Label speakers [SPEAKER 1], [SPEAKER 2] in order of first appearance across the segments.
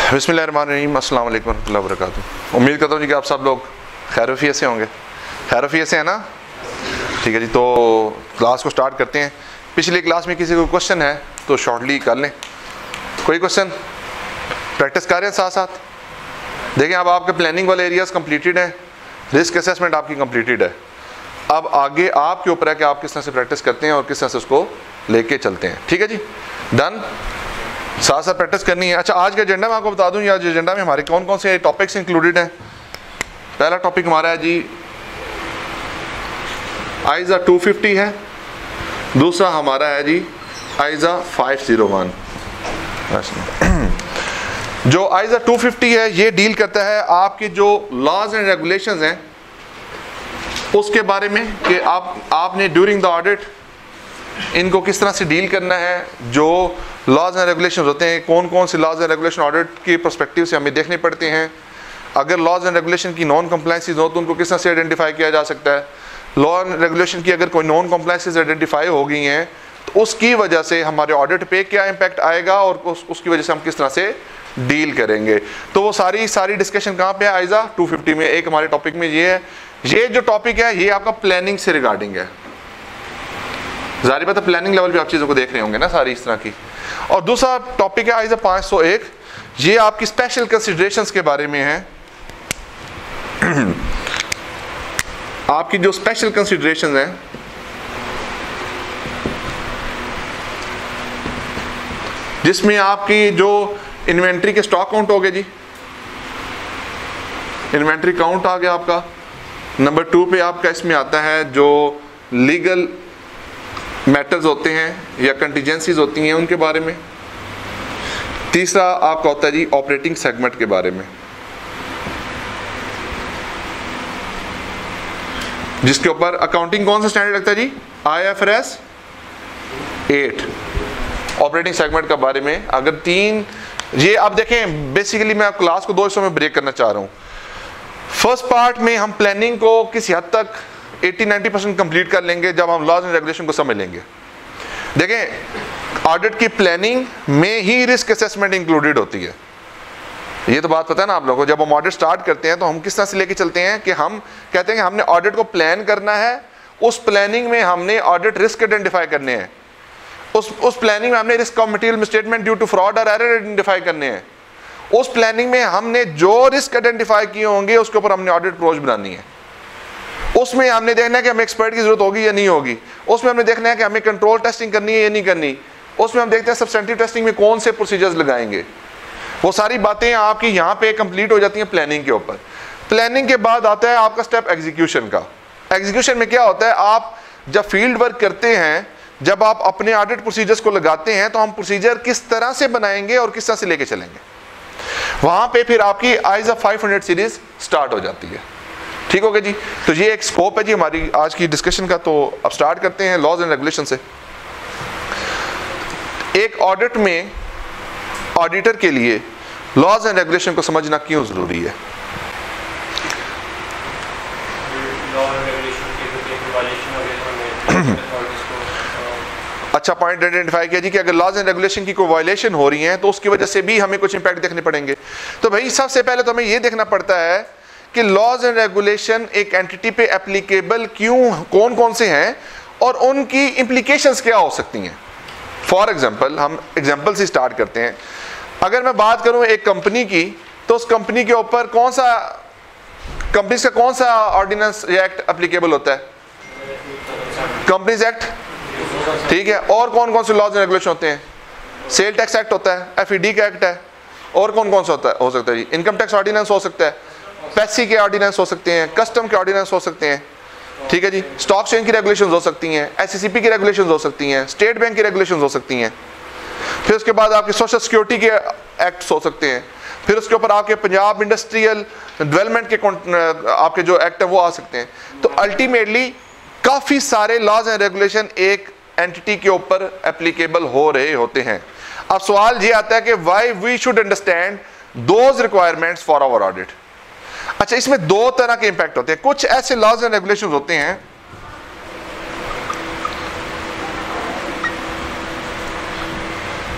[SPEAKER 1] बिस्मिल्लाहिर्रहमानिर्रहीम, अस्सलाम वालेकुम रहमतुल्लाहि व बरकातुहू। उम्मीद करता हूँ जी कि आप सब लोग खैर से होंगे। खैर से है ना? ठीक है जी, तो क्लास को स्टार्ट करते हैं। पिछली क्लास में किसी को क्वेश्चन है तो शॉर्टली कर लें। कोई क्वेश्चन? प्रैक्टिस कर रहे हैं साथ साथ। देखें, अब आपके प्लानिंग वाले एरियाज़ कंप्लीटेड हैं, रिस्क असेसमेंट आपकी कंप्लीटेड है। अब आगे आपके ऊपर है कि आप किस तरह से प्रैक्टिस करते हैं और किस तरह से उसको लेके चलते हैं। ठीक है जी, डन। साथ साथ प्रैक्टिस करनी है। अच्छा, आज के एजेंडा में आपको बता दूं, आज एजेंडा में हमारे कौन कौन से टॉपिक्स इंक्लूडेड हैं। पहला टॉपिक हमारा है जी आइज़ा 250 है। दूसरा हमारा है जी आइज़ा 501। जो आइज़ा 250 है ये डील करता है आपके जो लॉज एंड रेगुलेशंस हैं उसके बारे में कि आपने ड्यूरिंग द ऑडिट इनको किस तरह से डील करना है। जो लॉज एंड रेगुलेशंस होते हैं, कौन कौन से लॉज एंड रेगुलेशन ऑडिट के पर्सपेक्टिव से हमें देखने पड़ते हैं। अगर लॉज एंड रेगुलेशन की नॉन कंप्लायंसेस हो तो उनको किस तरह से आइडेंटिफाई किया जा सकता है। लॉ एंड रेगुलेशन की अगर कोई नॉन कंप्लायंसेस आइडेंटिफाई हो गई हैं तो उसकी वजह से हमारे ऑडिट पे क्या इम्पैक्ट आएगा और उसकी वजह से हम किस तरह से डील करेंगे। तो वो सारी डिस्कशन कहाँ पे है? आइज़ा 250 में। एक हमारे टॉपिक में ये है, ये जो टॉपिक है ये आपका प्लानिंग से रिगार्डिंग है। जाहिर बात है प्लानिंग लेवल पे आप चीज़ों को देख रहे होंगे ना सारी इस तरह की। और दूसरा टॉपिक है आइज़ा 501, ये आपकी स्पेशल कंसिडरेशंस के बारे में है। आपकी जो स्पेशल कंसिडरेशंस हैं जिसमें आपकी जो इन्वेंट्री के स्टॉक काउंट हो गए जी, इन्वेंट्री काउंट आ गया आपका। नंबर 2 पे आपका इसमें आता है जो लीगल मैटर्स होते हैं या कंटीजेंसीज होती हैं उनके बारे में। तीसरा आपका होता है जी ऑपरेटिंग सेगमेंट के बारे में, जिसके ऊपर अकाउंटिंग कौन सा स्टैंडर्ड लगता है जी? IFRS 8। ऑपरेटिंग सेगमेंट के बारे में अगर 3 ये आप देखें, बेसिकली मैं क्लास को 2 हिस्सों में ब्रेक करना चाह रहा हूँ। फर्स्ट पार्ट में हम प्लानिंग को किसी हद तक 80-90% कंप्लीट कर लेंगे जब हम लॉज एंड रेगुलेशन को समझ लेंगे। देखें, ऑडिट की प्लानिंग में ही रिस्क असेसमेंट इंक्लूडेड होती है। ये तो बात पता है ना आप लोगों को। जब हम ऑडिट स्टार्ट करते हैं तो हम किस तरह से लेके चलते हैं कि हम कहते हैं कि हमने ऑडिट को प्लान करना है। उस प्लानिंग में हमने ऑडिट रिस्क आइडेंटिफाई करने हैं। उस प्लानिंग में हमने risk of material misstatement due to fraud और एरर आइडेंटिफाई करने हैं। उस प्लानिंग में हमने जो रिस्क आइडेंटिफाई किए होंगे उसके ऊपर हमने ऑडिट अप्रोच बनानी है। उसमें हमने देखना है कि हमें एक्सपर्ट की जरूरत होगी या नहीं होगी। उसमें हमने देखना है कि हमें कंट्रोल टेस्टिंग करनी है या नहीं करनी। उसमें हम देखते हैं सब्सटेंटिव टेस्टिंग में कौन से प्रोसीजर्स लगाएंगे। वो सारी बातें आपकी यहाँ पे कंप्लीट हो जाती हैं प्लानिंग के ऊपर। प्लानिंग के बाद आता है आपका स्टेप एग्जीक्यूशन का। एग्जीक्यूशन में क्या होता है, आप जब फील्ड वर्क करते हैं, जब आप अपने ऑडिट प्रोसीजर्स को लगाते हैं तो हम प्रोसीजर किस तरह से बनाएंगे और किस तरह से लेके चलेंगे। वहां पे फिर आपकी आइज़ा 500 सीरीज स्टार्ट हो जाती है। ठीक हो गया जी। तो ये एक स्कोप है जी हमारी आज की डिस्कशन का। तो अब स्टार्ट करते हैं लॉज एंड रेगुलेशन से। एक ऑडिट में ऑडिटर के लिए लॉज एंड रेगुलेशन को समझना क्यों जरूरी है? अच्छा पॉइंट आइडेंटिफाई किया जी कि अगर लॉज एंड रेगुलेशन की कोई वायलेशन हो रही है तो उसकी वजह से भी हमें कुछ इंपैक्ट देखने पड़ेंगे। तो भाई सबसे पहले तो हमें यह देखना पड़ता है कि लॉज एंड रेगुलेशन एक एंटिटी पे एप्लीकेबल क्यों, कौन कौन से हैं और उनकी इंप्लीकेशंस क्या हो सकती हैं। फॉर एग्जांपल, हम एग्जांपल से स्टार्ट करते हैं। अगर मैं बात करूं एक कंपनी की, तो उस कंपनी के ऊपर कौन सा कंपनीज का कौन सा ऑर्डिनेंस या एक्ट एप्लीकेबल होता है? Companies act. ठीक है। और कौन कौन से लॉज एंड रेगुलेशन होते हैं? सेल टैक्स एक्ट होता है, FED का एक्ट है। और कौन कौन सा हो सकता है जी? इनकम टैक्स ऑर्डिनेंस हो सकता है, पैसी के ऑर्डिनेंस हो सकते हैं, कस्टम के ऑर्डिनेंस हो सकते हैं। ठीक है जी। स्टॉक एक्सचेंज की रेगुलेशंस हो सकती हैं, SCCP की रेगुलेशंस हो सकती हैं, स्टेट बैंक की रेगुलेशंस हो सकती हैं। फिर उसके बाद आपके सोशल सिक्योरिटी के एक्ट्स हो सकते हैं। फिर उसके ऊपर आपके पंजाब इंडस्ट्रियल डेवलपमेंट के आपके जो एक्ट है वो आ सकते हैं। तो अल्टीमेटली काफ़ी सारे लॉज एंड रेगुलेशन एक एंटिटी के ऊपर एप्लीकेबल हो रहे होते हैं। अब सवाल ये आता है कि why we should understand those requirements for our audit. अच्छा, इसमें 2 तरह के इंपैक्ट होते हैं। कुछ ऐसे लॉज एंड रेगुलेशन होते हैं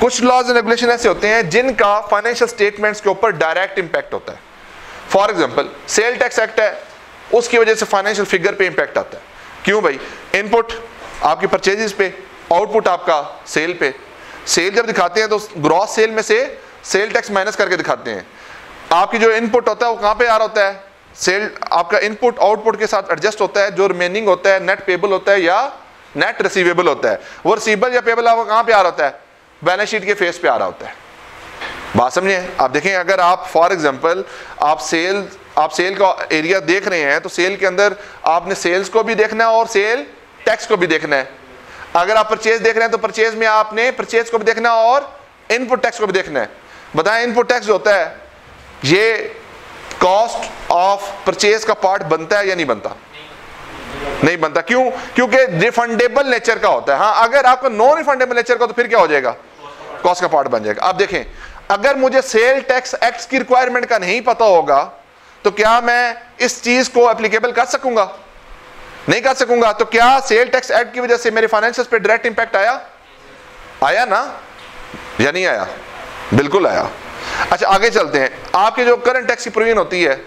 [SPEAKER 1] कुछ लॉज एंड रेगुलेशन ऐसे होते हैं जिनका फाइनेंशियल स्टेटमेंट्स के ऊपर डायरेक्ट इंपैक्ट होता है। For example sale tax act है, उसकी वजह से फाइनेंशियल फिगर पे इंपैक्ट आता है। क्यों भाई? इनपुट आपकी परचेजेस पे, आउटपुट आपका सेल पे। सेल जब दिखाते हैं तो ग्रॉस सेल में से सेल टैक्स माइनस करके दिखाते हैं। आपकी जो इनपुट होता है वो कहाँ पे आ रहा होता है? सेल आपका इनपुट आउटपुट के साथ एडजस्ट होता है। जो रिमेनिंग होता है नेट पेबल होता है या नेट रिसीवेबल होता है, वो रिसीवेबल या पेबल आपको कहाँ पे आ रहा होता है? बैलेंस शीट के फेस पे आ रहा होता है। बात समझे? आप देखें, अगर आप फॉर एग्जांपल आप सेल का एरिया देख रहे हैं तो सेल के अंदर आपने सेल्स को भी देखना है और सेल टैक्स को भी देखना है। अगर आप परचेज देख रहे हैं तो परचेज में आपने परचेज को भी देखना है और इनपुट टैक्स को भी देखना है। बताएं, इनपुट टैक्स जो होता है ये कॉस्ट ऑफ परचेज का पार्ट बनता है या नहीं बनता? नहीं बनता। क्यों? क्योंकि रिफंडेबल नेचर का होता है। हाँ, अगर आपका नॉन रिफंडेबल नेचर का तो फिर क्या हो जाएगा? कॉस्ट का पार्ट बन जाएगा। आप देखें, अगर मुझे सेल टैक्स एक्ट की रिक्वायरमेंट का नहीं पता होगा तो क्या मैं इस चीज को एप्लीकेबल कर सकूंगा? नहीं कर सकूंगा। तो क्या सेल टैक्स एक्ट की वजह से मेरे फाइनेंशियल पे डायरेक्ट इंपैक्ट आया? आया ना, या नहीं आया? बिल्कुल आया। अच्छा, आगे चलते हैं। आपकी जो करंट टैक्स की प्रोविजन होती है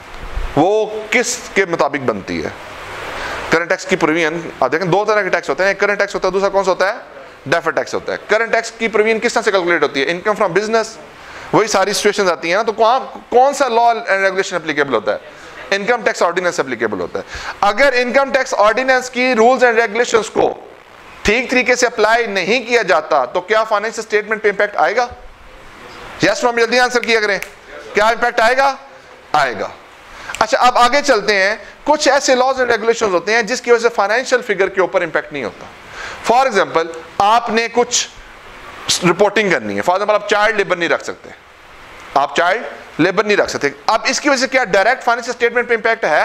[SPEAKER 1] वो किस के मुताबिक बनती है? करंट टैक्स की प्रोविजन आप देखें, दो तरह के टैक्स होते हैं। एक करंट टैक्स होता है, दूसरा कौन सा होता है? डेफर्ड टैक्स होता है। करंट टैक्स की प्रोविजन किस तरह से कैलकुलेट होती है? इनकम फ्रॉम बिजनेस, वही सारी सिचुएशंस आती है ना। तो कौन सा लॉ एंड रेगुलेशन एप्लीकेबल होता है? इनकम टैक्स ऑर्डिनेंस एप्लीकेबल होता है। अगर इनकम टैक्स ऑर्डिनेंस की रूल्स एंड रेगुलेशंस को ठीक तरीके से अप्लाई नहीं किया जाता तो क्या फाइनेंशियल स्टेटमेंट पे इंपैक्ट आएगा? यस नो, जल्दी आंसर किया करें। क्या इंपैक्ट आएगा? आएगा। अच्छा, अब आगे चलते हैं। कुछ ऐसे लॉज एंड रेगुलेशंस होते हैं जिसकी वजह से फाइनेंशियल फिगर के ऊपर इंपैक्ट नहीं होता। फॉर एग्जांपल, आपने कुछ रिपोर्टिंग करनी है। फॉर एग्जांपल, आप चाइल्ड लेबर नहीं रख सकते, आप चाइल्ड लेबर नहीं रख सकते। अब इसकी वजह से क्या डायरेक्ट फाइनेंशियल स्टेटमेंट पे इंपैक्ट है?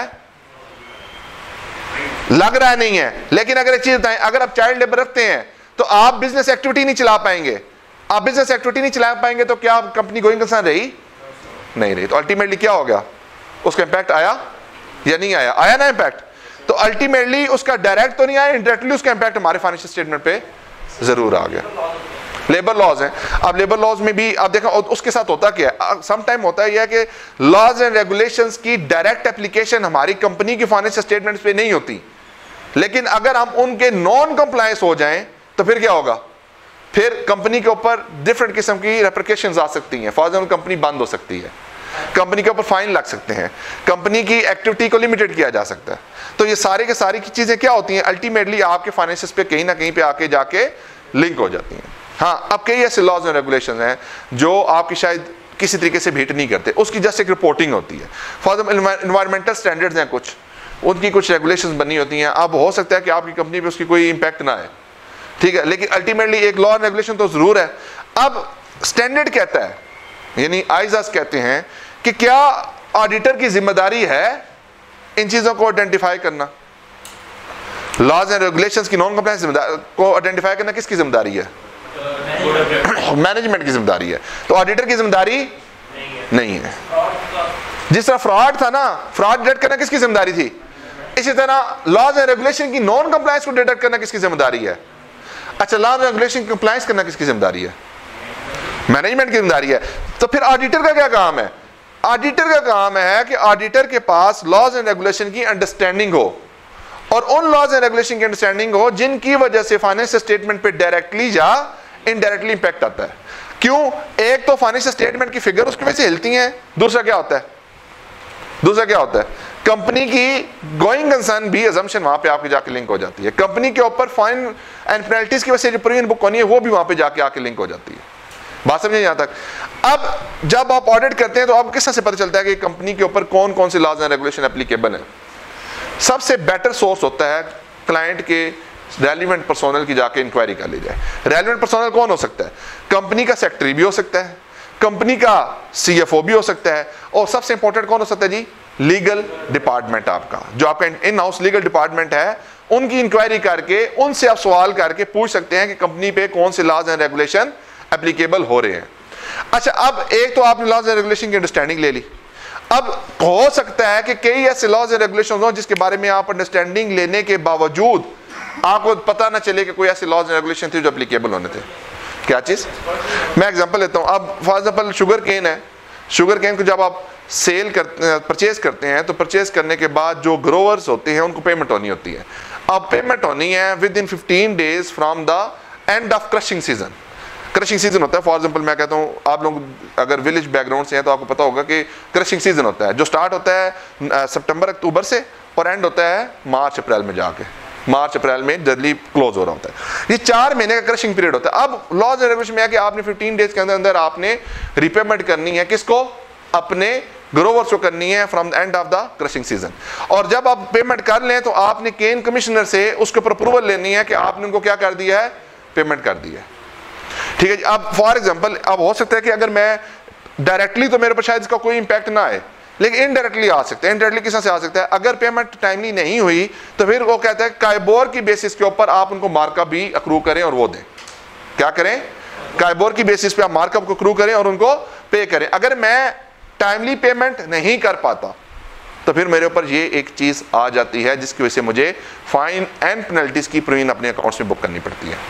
[SPEAKER 1] लग रहा है नहीं है। लेकिन अगर एक चीज बताएं, अगर आप चाइल्ड लेबर रखते हैं तो आप बिजनेस एक्टिविटी नहीं चला पाएंगे। आप बिजनेस एक्टिविटी नहीं चला पाएंगे तो क्या कंपनी गोइंग कंसर्न रही? नहीं रही। तो अल्टीमेटली क्या हो गया? उसका इंपैक्ट आया या नहीं आया? आया ना इंपैक्ट। तो अल्टीमेटली उसका डायरेक्ट तो नहीं आया, इनडायरेक्टली उसका इंपैक्ट हमारे फाइनेंशियल स्टेटमेंट पे जरूर आ गया। लेबर लॉज हैं। अब लेबर लॉज में भी आप देखा उसके साथ होता क्या है? सम टाइम होता है यह कि लॉज एंड रेगुलेशंस की डायरेक्ट एप्लीकेशन हमारी कंपनी की फाइनेंशियल स्टेटमेंट्स पे नहीं होती, लेकिन अगर हम उनके नॉन कंप्लायंस हो जाएं तो फिर क्या होगा? फिर कंपनी के ऊपर डिफरेंट किस्म की रेप्रिकेशंस आ सकती हैं। फॉर एग्जाम्पल, कंपनी बंद हो सकती है, कंपनी के ऊपर फाइन लग सकते हैं, कंपनी की एक्टिविटी को लिमिटेड किया जा सकता है। तो ये सारे के सारी की चीजें क्या होती हैं? अल्टीमेटली आपके फाइनेंसिस पे कहीं ना कहीं पे आके जाके लिंक हो जाती हैं। हाँ, अब कई ऐसे लॉज एंड रेगुलेशंस हैं जो आपकी शायद किसी तरीके से भेंट नहीं करते, उसकी जस्ट एक रिपोर्टिंग होती है। फॉर एग्जाम्पल, एनवायरमेंटल स्टैंडर्ड्स हैं कुछ, उनकी कुछ रेगुलेशंस बनी होती हैं। अब हो सकता है कि आपकी कंपनी पे उसकी कोई इंपैक्ट ना आए, ठीक है, लेकिन अल्टीमेटली एक लॉ एंड रेगुलेशन तो जरूर है। अब स्टैंडर्ड कहता है, यानी आईजास कहते हैं कि क्या ऑडिटर की जिम्मेदारी है इन चीजों को आइडेंटिफाई करना? लॉज एंड रेगुलेशंस की नॉन कंप्लायंस को आइडेंटिफाई करना किसकी जिम्मेदारी है? मैनेजमेंट की जिम्मेदारी है। तो ऑडिटर की जिम्मेदारी नहीं है। जिस तरह फ्रॉड था ना, फ्रॉड डिटेक्ट करना किसकी जिम्मेदारी थी? इसी तरह लॉज एंड रेगुलेशन की नॉन कंप्लायंस को डिटेक्ट करना किसकी जिम्मेदारी है? अच्छा, लॉज एंड रेगुलेशन कंप्लायंस करना किसकी जिम्मेदारी है? मैनेजमेंट की जिम्मेदारी है। तो फिर ऑडिटर का क्या काम है? ऑडिटर का काम है कि ऑडिटर के पास लॉज एंड रेगुलेशन की अंडरस्टैंडिंग हो, और उन लॉज एंड रेगुलेशन की अंडरस्टैंडिंग हो जिनकी वजह से फाइनेंशियल स्टेटमेंट पे डायरेक्टली या इनडायरेक्टली इंपैक्ट आता है। क्यों? एक तो फाइनेंशियल स्टेटमेंट की फिगर उसकी वजह से हिलती हैं, दूसरा क्या होता है? कंपनी की गोइंग कंसर्न भी अजम्पशन वहां पे आपके जाके लिंक हो जाती है। कंपनी के ऊपर फाइन एंड पेनल्टीज की वजह से जो प्रीमियम बुक होनी है वो भी वहां पे जाके आके लिंक हो जाती है। बात समझे यहां तक? अब जब आप ऑडिट करते हैं तो आपको किस तरह से पता चलता है कि कंपनी के ऊपर कौन कौन से लॉज एंड रेगुलेशन एप्लीकेबल है? सबसे बेटर सोर्स होता है क्लाइंट के रेलिवेंट पर्सोनल की जाके इंक्वायरी कर ली जाए। रेलिवेंट पर्सोनल कौन हो सकता है? कंपनी का सेक्रेटरी भी हो सकता है, कंपनी का सीएफओ भी हो सकता है, और सबसे इंपॉर्टेंट कौन हो सकता है जी? लीगल डिपार्टमेंट आपका, जो आपका इन हाउस लीगल डिपार्टमेंट है, उनकी इंक्वायरी करके उनसे आप सवाल करके पूछ सकते हैं कि कंपनी पे कौन से लॉज एंड रेगुलेशन एप्लीकेबल हो रहे हैं। अच्छा, अब एक तो आपने लॉज एंड रेगुलेशन की अंडरस्टैंडिंग ले ली। अब हो सकता है कि कई ऐसे लॉज एंड रेगुलेशन हो जिसके बारे में आप अंडरस्टैंडिंग लेने के बावजूद आपको पता ना चले कि कोई ऐसे लॉज एंड रेगुलेशन थे जो एप्लीकेबल होने थे। क्या चीज़? मैं एग्जांपल लेता हूँ। अब फॉर एग्जांपल शुगर केन है, शुगर केन को जब आप सेल करते परचेज करते हैं तो परचेज करने के बाद जो ग्रोवर्स होते हैं उनको पेमेंट होनी होती है। अब पेमेंट होनी है within 15 days from the end of crushing season. Crushing season होता है, फॉर एग्जांपल मैं कहता हूँ, आप लोग अगर विलेज बैकग्राउंड से हैं तो आपको पता होगा कि क्रशिंग सीजन होता है जो स्टार्ट होता है सितंबर अक्टूबर से और एंड होता है मार्च अप्रैल में, जाके मार्च अप्रैल में जल्दी क्लोज हो रहा होता है। ये 4 महीने का क्रशिंग पीरियड होता है। अब लॉज एंड रेगुलेशन में है कि आपने 15 डेज के अंदर अंदर आपने रिपेमेंट करनी है, किसको? अपने ग्रोवर्स को करनी है from the end of the crushing season. और जब आप पेमेंट कर लें तो आपने केन कमिश्नर से उसके ऊपर अप्रूवल लेनी है कि आपने उनको क्या कर दिया है? पेमेंट कर दिया है। ठीक है जी। अब फॉर एग्जांपल अब हो सकता है कि अगर मैं डायरेक्टली तो मेरे पर शायद इसका कोई इंपैक्ट ना आए, लेकिन इनडायरेक्टली आ सकते हैं। इनडायरेक्टली किस तरह से आ सकता है? अगर पेमेंट टाइमली नहीं हुई तो फिर वो कहता है काइबोर की बेसिस के ऊपर आप उनको मार्कअप भी अक्रू करें और वो दें। क्या करें? काइबोर की बेसिस पे आप मार्कअप को अक्रू करें और उनको पे करें। अगर मैं टाइमली पेमेंट नहीं कर पाता तो फिर मेरे ऊपर ये एक चीज आ जाती है जिसकी वजह से मुझे फाइन एंड पेनल्टीज की प्रोविजन अपने अकाउंट्स में बुक करनी पड़ती है।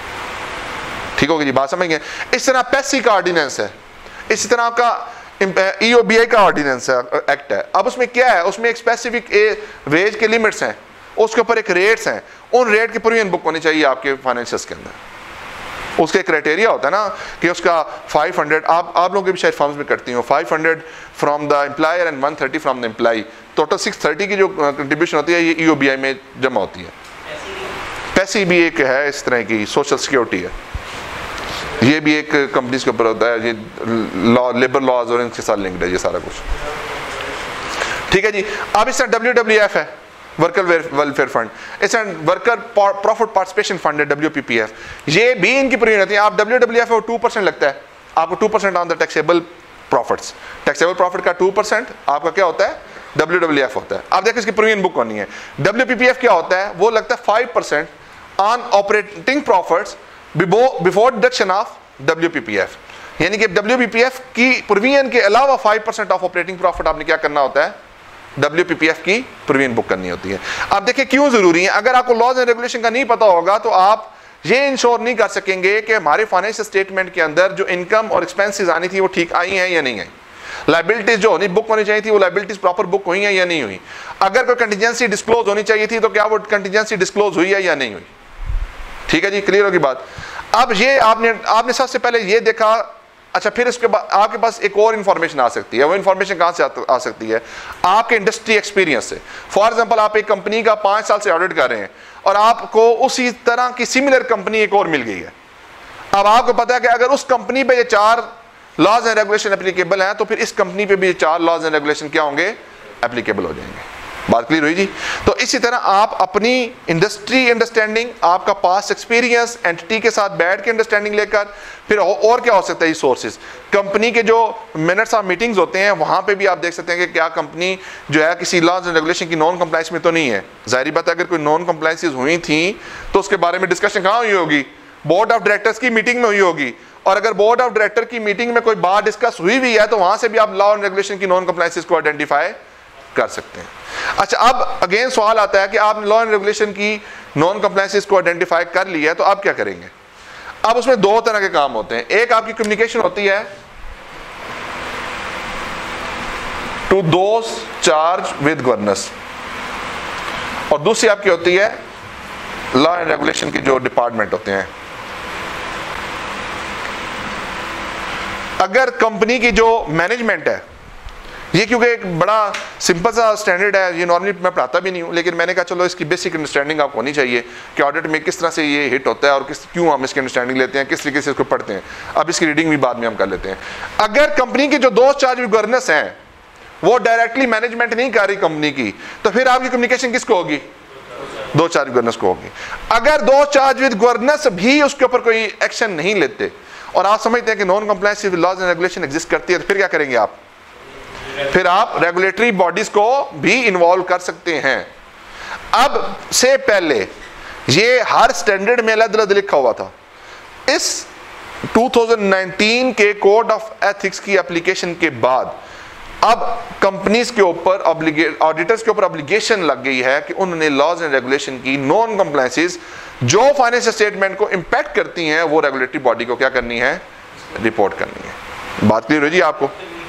[SPEAKER 1] ठीक होगी जी, बात समझ गए? इस तरह पेसी का ऑर्डिनेंस है, इसी तरह का EOBI का ऑर्डिनेंस है, एक्ट है। अब उसमें क्या है? उसमें एक स्पेसिफिक वेज के लिमिट्स हैं, उसके ऊपर एक रेट्स हैं, उन रेट की प्रोविजन बुक होनी चाहिए आपके फाइनेंशियल्स के अंदर। उसके क्राइटेरिया होता है ना कि उसका 500 आप लोग भी शायद फॉर्म्स में करती हो, 500 from the employer and 130 from the employee, total 630 की जो कंट्रीब्यूशन होती है ये EOBI में जमा होती है। पैसी भी एक है इस तरह की सोशल सिक्योरिटी है, ये भी एक कंपनीज के ऊपर होता है, ये लॉ लेबर लॉज और इनके साथ लिंक्ड है ये सारा कुछ। ठीक है जी। अब इसमें WWF है, वर्कर वेलफेयर फंड, इसमें वर्कर प्रॉफिट पार्टिसिपेशन फंड है WPPF, ये भी इनकी प्रोविजन होती है। आप WWF है 2% लगता है आपको, 2% on the taxable profits. Taxable profit का 2% आपका क्या होता है? WWF होता है। आप देखो इसकी प्रोविजन बुक होनी है। WPPF क्या होता है? वो लगता है 5% on operating profits before deduction of WPPF, यानी कि WPPF की प्रोविजन के अलावा 5% ऑफ ऑपरेटिंग प्रॉफिट आपने क्या करना होता है? WPPF की प्रोविजन बुक करनी होती है। अब देखिए क्यों जरूरी है। अगर आपको लॉज एंड रेगुलेशन का नहीं पता होगा तो आप ये इंश्योर नहीं कर सकेंगे कि हमारे फाइनेंशियल स्टेटमेंट के अंदर जो इनकम और एक्सपेंसेस आनी थी वो ठीक आई हैं या नहीं आई। लाइबिलिटीज जो होनी बुक होनी चाहिए थी वो लाइबिलिटीज प्रॉपर बुक हुई हैं या नहीं हुई। अगर कोई कंटीजेंसी डिस्क्लोज होनी चाहिए थी तो क्या वो कंटीजेंसी डिस्क्लोज हुई है या नहीं हुई। ठीक है जी, क्लियर होगी बात। अब ये आपने सबसे पहले ये देखा। अच्छा, फिर इसके बाद आपके पास एक और इंफॉर्मेशन आ सकती है। वो इंफॉर्मेशन कहाँ से आ सकती है? आपके इंडस्ट्री एक्सपीरियंस से। फॉर एग्जांपल आप एक कंपनी का 5 साल से ऑडिट कर रहे हैं और आपको उसी तरह की सिमिलर कंपनी एक और मिल गई है। अब आपको पता है कि अगर उस कंपनी पे ये 4 लॉज एंड रेगुलेशन एप्लीकेबल हैं तो फिर इस कंपनी पे भी 4 लॉज एंड रेगुलेशन क्या होंगे? एप्लीकेबल हो जाएंगे। बात क्लियर हुई जी? तो इसी तरह आप अपनी इंडस्ट्री अंडरस्टैंडिंग, आपका पास्ट एक्सपीरियंस, एंटिटी के साथ बैठ के अंडरस्टैंडिंग लेकर फिर और क्या हो सकता है? ये सोर्सेज, कंपनी के जो मिनट्स ऑफ मीटिंग्स होते हैं वहां पे भी आप देख सकते हैं कि क्या कंपनी जो है किसी लॉज एंड रेगुलेशन की नॉन कंप्लायंस में तो नहीं है। जाहिर बात है अगर कोई नॉन कंप्लायंसेस हुई थी तो उसके बारे में डिस्कशन कहाँ हुई होगी? बोर्ड ऑफ डायरेक्टर्स की मीटिंग में हुई होगी। और अगर बोर्ड ऑफ डायरेक्टर की मीटिंग में कोई बात डिस्कस हुई भी है तो वहां से भी आप लॉ एंड रेगुलेशन की नॉन कंप्लायंसेस को आइडेंटिफाई कर सकते हैं। अच्छा, अब अगेन सवाल आता है कि आपने लॉ एंड रेगुलेशन की नॉन कंप्लायंसेस को आइडेंटिफाई कर लिया है तो आप क्या करेंगे? अब उसमें 2 तरह के काम होते हैं। एक आपकी कम्युनिकेशन होती है to those charge with governance और दूसरी आपकी होती है लॉ एंड रेगुलेशन की जो डिपार्टमेंट होते हैं। अगर कंपनी की जो मैनेजमेंट है, ये क्योंकि एक बड़ा सिंपल सा स्टैंडर्ड है, ये नॉर्मली मैं पढ़ाता भी नहीं हूँ, लेकिन मैंने कहा चलो इसकी बेसिक अंडरस्टैंडिंग आपको होनी चाहिए कि ऑडिट में किस तरह से ये हिट होता है और क्यों हम इसकी अंडरस्टैंडिंग लेते हैं, किस तरीके से इसको पढ़ते हैं। अब इसकी रीडिंग भी बाद में हम कर लेते हैं। अगर कंपनी की जो 2 चार्ज विद गवर्नेंस हैं वो डायरेक्टली मैनेजमेंट नहीं कर रही कंपनी की, तो फिर आपकी कम्युनिकेशन किसको होगी? 2 चार्ज विद गवर्नेंस को होगी। अगर 2 चार्ज विद गवर्नेंस भी उसके ऊपर कोई एक्शन नहीं लेते और आप समझते हैं कि non compliance with laws and regulation exist करती है तो फिर क्या करेंगे आप? फिर आप रेगुलेटरी बॉडीज को भी इन्वॉल्व कर सकते हैं। अब से पहले ये हर स्टैंडर्ड में अलग-अलग लिखा हुआ था। इस 2019 के कोड ऑफ एथिक्स की एप्लीकेशन के बाद अब कंपनीज के ऊपर ऑडिटर्स के ऊपर ऑब्लिगेशन लग गई है कि उन्होंने लॉज एंड रेगुलेशन की नॉन कंप्लायंसेस जो फाइनेंशियल स्टेटमेंट को इंपैक्ट करती हैं वो रेगुलेटरी बॉडी को क्या करनी है, रिपोर्ट करनी है। बात क्लियर हो जी आपको,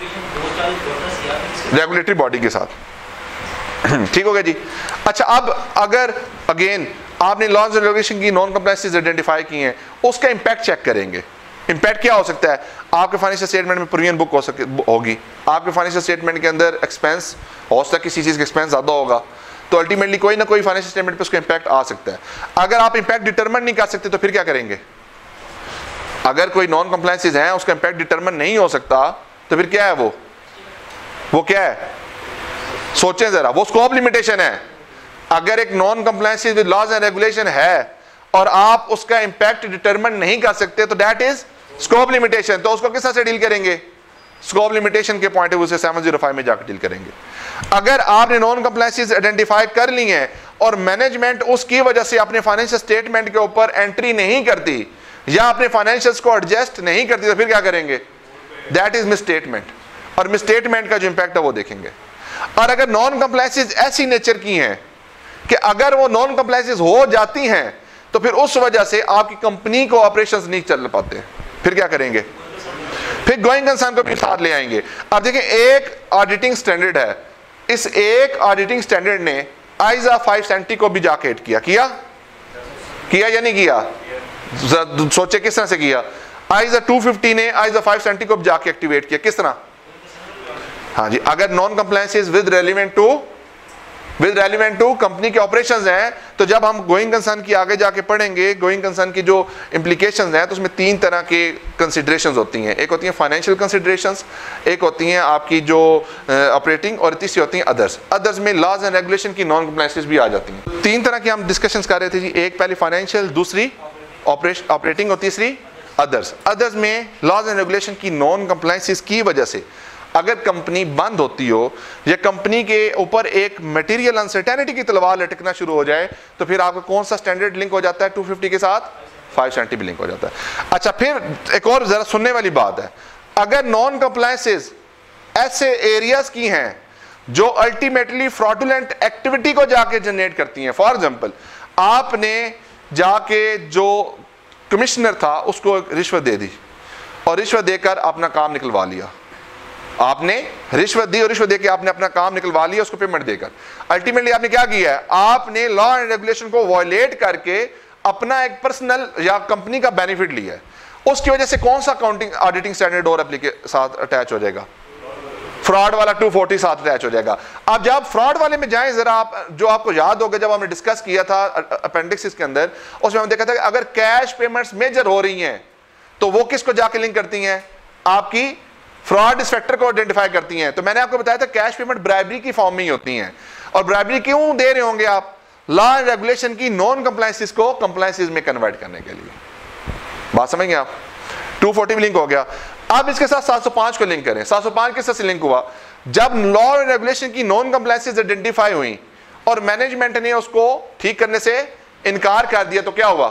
[SPEAKER 1] रेगुलेटरी बॉडी के साथ। ठीक हो गया जी। अच्छा, अब अगर अगेन आपने लॉज एंड रेगुलेशन की नॉन कंप्लायंसेस आइडेंटिफाई की हैं, उसका इंपैक्ट चेक करेंगे। इंपैक्ट क्या हो सकता है, आपके फाइनेंशियल स्टेटमेंट में प्रीमियम बुक होगी, आपके फाइनेंशियल स्टेटमेंट के अंदर एक्सपेंस हो सकता है, किसी चीज़ का एक्सपेंस ज़्यादा होगा, तो अल्टीमेटली कोई ना कोई फाइनेंशियल स्टेटमेंट पे उसका इंपैक्ट आ सकता है। अगर आप इंपैक्ट डिटरमिन नहीं कर सकते तो फिर क्या करेंगे, अगर कोई नॉन कंप्लायंसेस हैं उसका इंपैक्ट डिटरमिन नहीं हो सकता तो फिर क्या है, वो क्या है, सोचें जरा, वो स्कोप लिमिटेशन है। अगर एक non compliances with laws and regulation है और आप उसका इंपैक्ट डिटरमिन नहीं कर सकते तो दैट इज स्कोप लिमिटेशन। तो उसको किस तरह से डील करेंगे, स्कोप लिमिटेशन के पॉइंट ऑफ व्यू से 705 में जाकर डील करेंगे। अगर आपने नॉन कंप्लायंसेस आइडेंटिफाई कर ली हैं और मैनेजमेंट उसकी वजह से अपने फाइनेंशियल स्टेटमेंट के ऊपर एंट्री नहीं करती या अपने फाइनेंशियल्स को एडजस्ट नहीं करती तो फिर क्या करेंगे, दैट इज मिसस्टेटमेंट, और मिसस्टेटमेंट का जो इंपैक्ट है वो देखेंगे। और अगर नॉन कंप्लायंसेस ऐसी नेचर की हैं कि अगर वो नॉन कंप्लायंसेस हो जाती हैं तो फिर उस वजह से आपकी कंपनी को ऑपरेशंस नहीं चल पाते, फिर क्या करेंगे, फिर गोइंग कंसर्न को भी साथ ले आएंगे। अब देखिए, एक ऑडिटिंग स्टैंडर्ड है, इस एक ऑडिटिंग स्टैंडर्ड ने आइजा 570 को भी जाके हिट किया या नहीं किया, सोचे किस तरह से किया। आइजा 250 ने आइजा 570 को भी जाके एक्टिवेट किया, किस तरह, हाँ जी, अगर non compliances with relevant to company के ऑपरेशंस हैं तो जब हम गोइंग कंसर्न की आगे जाके पढ़ेंगे, गोइंग कंसर्न की जो इंप्लीकेशंस हैं तो उसमें 3 तरह के कंसिडरेशंस होती हैं। एक होती हैं फाइनेंशियल कंसिडरेशंस, एक होती हैं आपकी जो ऑपरेटिंग, और तीसरी होती हैं अदर्स में लॉज एंड रेगुलेशन की नॉन कंप्लायंसेस भी आ जाती हैं। 3 तरह की हम डिस्कशंस कर रहे थे जी, एक पहले फाइनेंशियल, दूसरी ऑपरेटिंग और तीसरी अदर्स में लॉज एंड रेगुलेशन की नॉन कंप्लायंसेस की वजह से अगर कंपनी बंद होती हो या कंपनी के ऊपर एक मटेरियल अनसर्टेनिटी की तलवार लटकना शुरू हो जाए तो फिर आपका कौन सा स्टैंडर्ड लिंक हो जाता है, 250 के साथ 570 भी लिंक हो जाता है। अच्छा, फिर एक और जरा सुनने वाली बात है, अगर नॉन कंप्लायंसेस ऐसे एरियाज की हैं जो अल्टीमेटली फ्रॉडुलेंट एक्टिविटी को जाके जनरेट करती हैं, फॉर एग्जांपल आपने जाके जो कमिश्नर था उसको रिश्वत दे दी और रिश्वत देकर अपना काम निकलवा लिया, आपने रिश्वत दी और रिश्वत देकर आपने अपना काम निकलवा लिया उसको पेमेंट देकर, अल्टीमेटली आपने क्या किया है, आपने लॉ एंड रेगुलेशन को वायलेट करके अपना एक पर्सनल या कंपनी का बेनिफिट लिया है। उसकी वजह से कौन सा अकाउंटिंग ऑडिटिंग स्टैंडर्ड और साथ अटैच हो जाएगा, फ्रॉड वाला 240 साथ अटैच हो जाएगा। अब जब फ्रॉड वाले में जाएं जरा, आप जो आपको याद होगा जब हमने डिस्कस किया था अपेंडिक्स के अंदर, उसमें हमने देखा था कि अगर कैश पेमेंट्स मेजर हो रही हैं तो वो किसको जाके लिंक करती हैं, आपकी फ्रॉड इंस्पेक्टर को आइडेंटिफाई करती हैं। तो मैंने आपको बताया था कैश पेमेंट ब्राइबरी की फॉर्म में ही होती हैं, और ब्राइबरी क्यों दे रहे होंगे आप, लॉ एंड रेगुलेशन की नॉन कंप्लायंसेस को कंप्लायंसेस में कन्वर्ट करने के लिए। बात समझ गए आप, 240 लिंक हो गया। अब इसके साथ 705 को लिंक करें। 705 किस तरह से लिंक हुआ, जब लॉ एंड रेगुलेशन की नॉन कंप्लायंसेस आइडेंटिफाई हुई और मैनेजमेंट ने उसको ठीक करने से इनकार कर दिया तो क्या हुआ,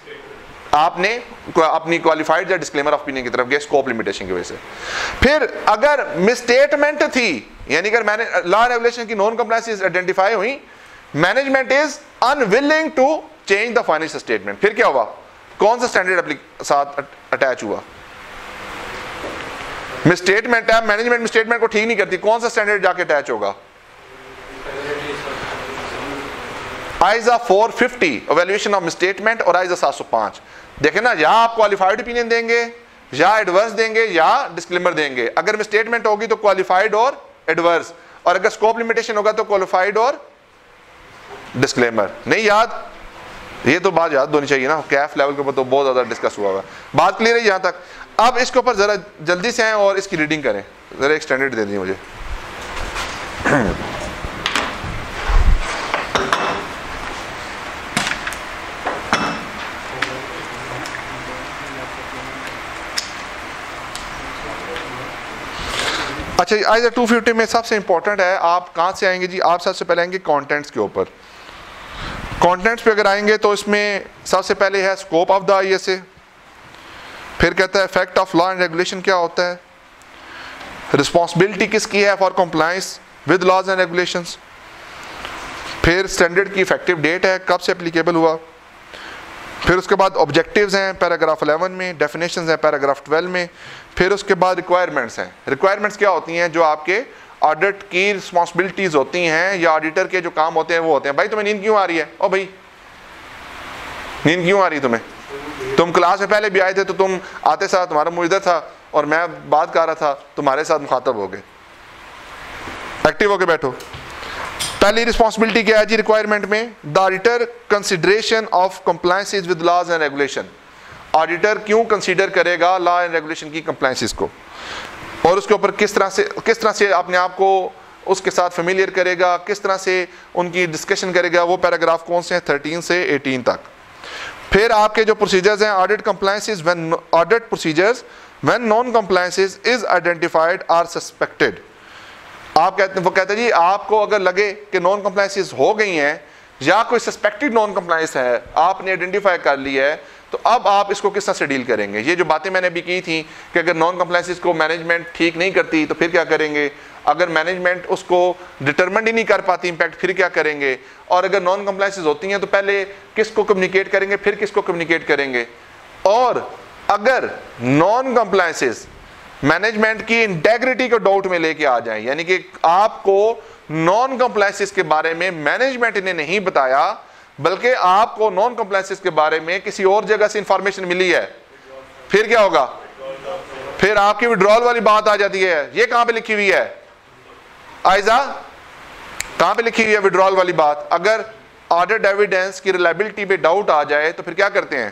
[SPEAKER 1] आपने अपनी क्वालिफाइड या डिस्क्लेमर ऑफ ओपिनियन की तरफ गए स्कोप लिमिटेशन की वजह से। फिर अगर मिसस्टेटमेंट थी, यानी अगर मैंने लॉ एंड रेगुलेशन की नॉन कंप्लायंसेस आइडेंटिफाई हुई, management is unwilling to change the financial statement, फिर क्या हुआ, कौन सा स्टैंडर्ड साथ अटैच हुआ, मिसस्टेटमेंट है, मैनेजमेंट मिसस्टेटमेंट को ठीक नहीं करती, कौन सा स्टैंडर्ड जाके अटैच होगा, आइजा 450 इवैल्यूएशन ऑफ मिसस्टेटमेंट और आइजा 705। देखें ना, या आप क्वालिफाइड ओपिनियन देंगे या एडवर्स देंगे या डिस्क्लेमर देंगे। अगर मिसस्टेटमेंट होगी तो क्वालिफाइड और एडवर्स, और अगर स्कोप लिमिटेशन होगा तो क्वालिफाइड और डिस्क्लेमर। नहीं याद, ये तो बात याद होनी चाहिए ना, कैफ लेवल के ऊपर तो बहुत ज्यादा डिस्कस हुआ हुआ। बात क्लियर है यहां तक। अब इसके ऊपर जरा जल्दी से आए और इसकी रीडिंग करें, जरा एक स्टैंडर्ड दे दीजिए मुझे। अच्छा, आइजा 250 में सबसे इंपॉर्टेंट है, आप कहाँ से आएंगे जी, आप सबसे पहले आएंगे कंटेंट्स के ऊपर। कंटेंट्स पे अगर आएंगे तो इसमें सबसे पहले है स्कोप ऑफ द आईएसए, फिर कहता है effect of law and regulation क्या होता है, रिस्पॉन्सिबिलिटी किसकी है for compliance with laws and regulations, फिर स्टैंडर्ड की इफेक्टिव डेट है, कब से एप्लीकेबल हुआ, फिर उसके बाद ऑब्जेक्टिव्स हैं पैराग्राफ 11 में, डेफिनेशंस हैं पैराग्राफ 12 में, फिर उसके बाद रिक्वायरमेंट्स हैं। रिक्वायरमेंट्स क्या होती हैं? जो आपके ऑडिट की रिस्पॉन्सिबिलिटीज होती हैं या ऑडिटर के जो काम होते हैं वो होते हैं। भाई तुम्हें नींद क्यों आ रही है? ओ भाई नींद क्यों आ रही है तुम्हें? तुम क्लास में पहले भी आए थे तो तुम आते साथ तुम्हारा मुइदर था और मैं बात कर रहा था, तुम्हारे साथ मुखातब हो गए। एक्टिव होके बैठो। पहली रिस्पॉन्सिबिलिटी क्या है जी रिक्वायरमेंट में? The auditor consideration of compliances with laws and regulation. Auditor क्यों कंसीडर करेगा लॉ एंड रेगुलेशन की कंप्लायंसेस को, और उसके ऊपर किस तरह से अपने आप को उसके साथ फेमिलियर करेगा, किस तरह से उनकी डिस्कशन करेगा। वो पैराग्राफ कौन से हैं? 13 से 18 तक। फिर आपके जो प्रोसीजर्स हैं, audit compliances when audit procedures when non compliances is identified or suspected. वो कहते हैं जी आपको अगर लगे कि नॉन कंप्लायंसेस हो गई हैं या कोई सस्पेक्टेड नॉन कंप्लायंस है, आपने आइडेंटिफाई कर ली है, तो अब आप इसको किस तरह से डील करेंगे। ये जो बातें मैंने भी की थी कि अगर नॉन कंप्लायंसेस को मैनेजमेंट ठीक नहीं करती तो फिर क्या करेंगे, अगर मैनेजमेंट उसको डिटरमिन ही नहीं कर पाती इम्पैक्ट फिर क्या करेंगे, और अगर नॉन कंप्लायंसेस होती हैं तो पहले किसको कम्युनिकेट करेंगे फिर किसको कम्युनिकेट करेंगे, और अगर नॉन कंप्लायंसेस मैनेजमेंट की इंटेग्रिटी को डाउट में लेके आ जाए, यानी कि आपको नॉन कंप्लायंसेस के बारे में मैनेजमेंट ने नहीं बताया बल्कि आपको नॉन कंप्लायंसेस के बारे में किसी और जगह से इंफॉर्मेशन मिली है, फिर क्या होगा? फिर आपकी विड्रॉल वाली बात आ जाती है। ये कहां पे लिखी हुई है आयजा? कहां पे लिखी हुई है विड्रॉल वाली बात? अगर ऑडिट एविडेंस की रिलायबिलिटी पे डाउट आ जाए तो फिर क्या करते हैं?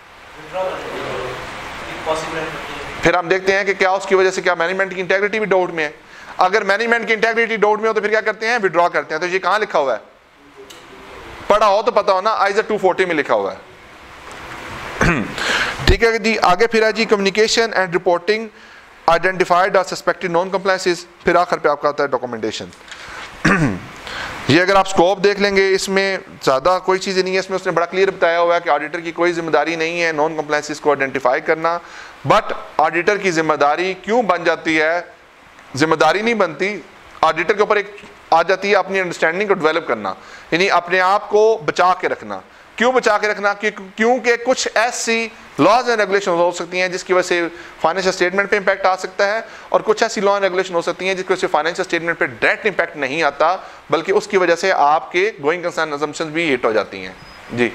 [SPEAKER 1] फिर हम देखते हैं कि क्या उसकी वजह से क्या मैनेजमेंट की इंटेग्रिटी भी डाउट में है। अगर मैनेजमेंट की इंटेग्रिटी डाउट में हो तो फिर क्या करते हैं? विड्रॉ करते हैं। तो ये कहां लिखा हुआ है? पढ़ा हो तो पता हो ना, आइजा 240 में लिखा हुआ है। ठीक है जी। आगे फिर है जी कम्युनिकेशन एंड रिपोर्टिंग आइडेंटिफाइड और सस्पेक्टेड नॉन कंप्लायंसेस। फिर आखिर पे आपका आता है डॉक्यूमेंटेशन। ये अगर आप स्कोप देख लेंगे इसमें ज़्यादा कोई चीज़ नहीं है, इसमें उसने बड़ा क्लियर बताया हुआ है कि ऑडिटर की कोई जिम्मेदारी नहीं है नॉन कंप्लायंसेस को आइडेंटिफाई करना, बट ऑडिटर की जिम्मेदारी क्यों बन जाती है? जिम्मेदारी नहीं बनती, ऑडिटर के ऊपर एक आ जाती है अपनी अंडरस्टैंडिंग को डेवलप करना, यानी अपने आप को बचा के रखना। क्यों बचा के रखना? क्योंकि कुछ ऐसी लॉज एंड रेगुलेशन हो सकती हैं जिसकी वजह से फाइनेंशियल स्टेटमेंट पे इंपैक्ट आ सकता है, और कुछ ऐसी लॉ एंड रेगुलेशन हो सकती हैं जिसकी वजह से फाइनेंशियल स्टेटमेंट पे डायरेक्ट इंपैक्ट नहीं आता, बल्कि उसकी वजह से आपके गोइंग कंसर्न अजम्पशंस भी हिट हो जाती हैं। जी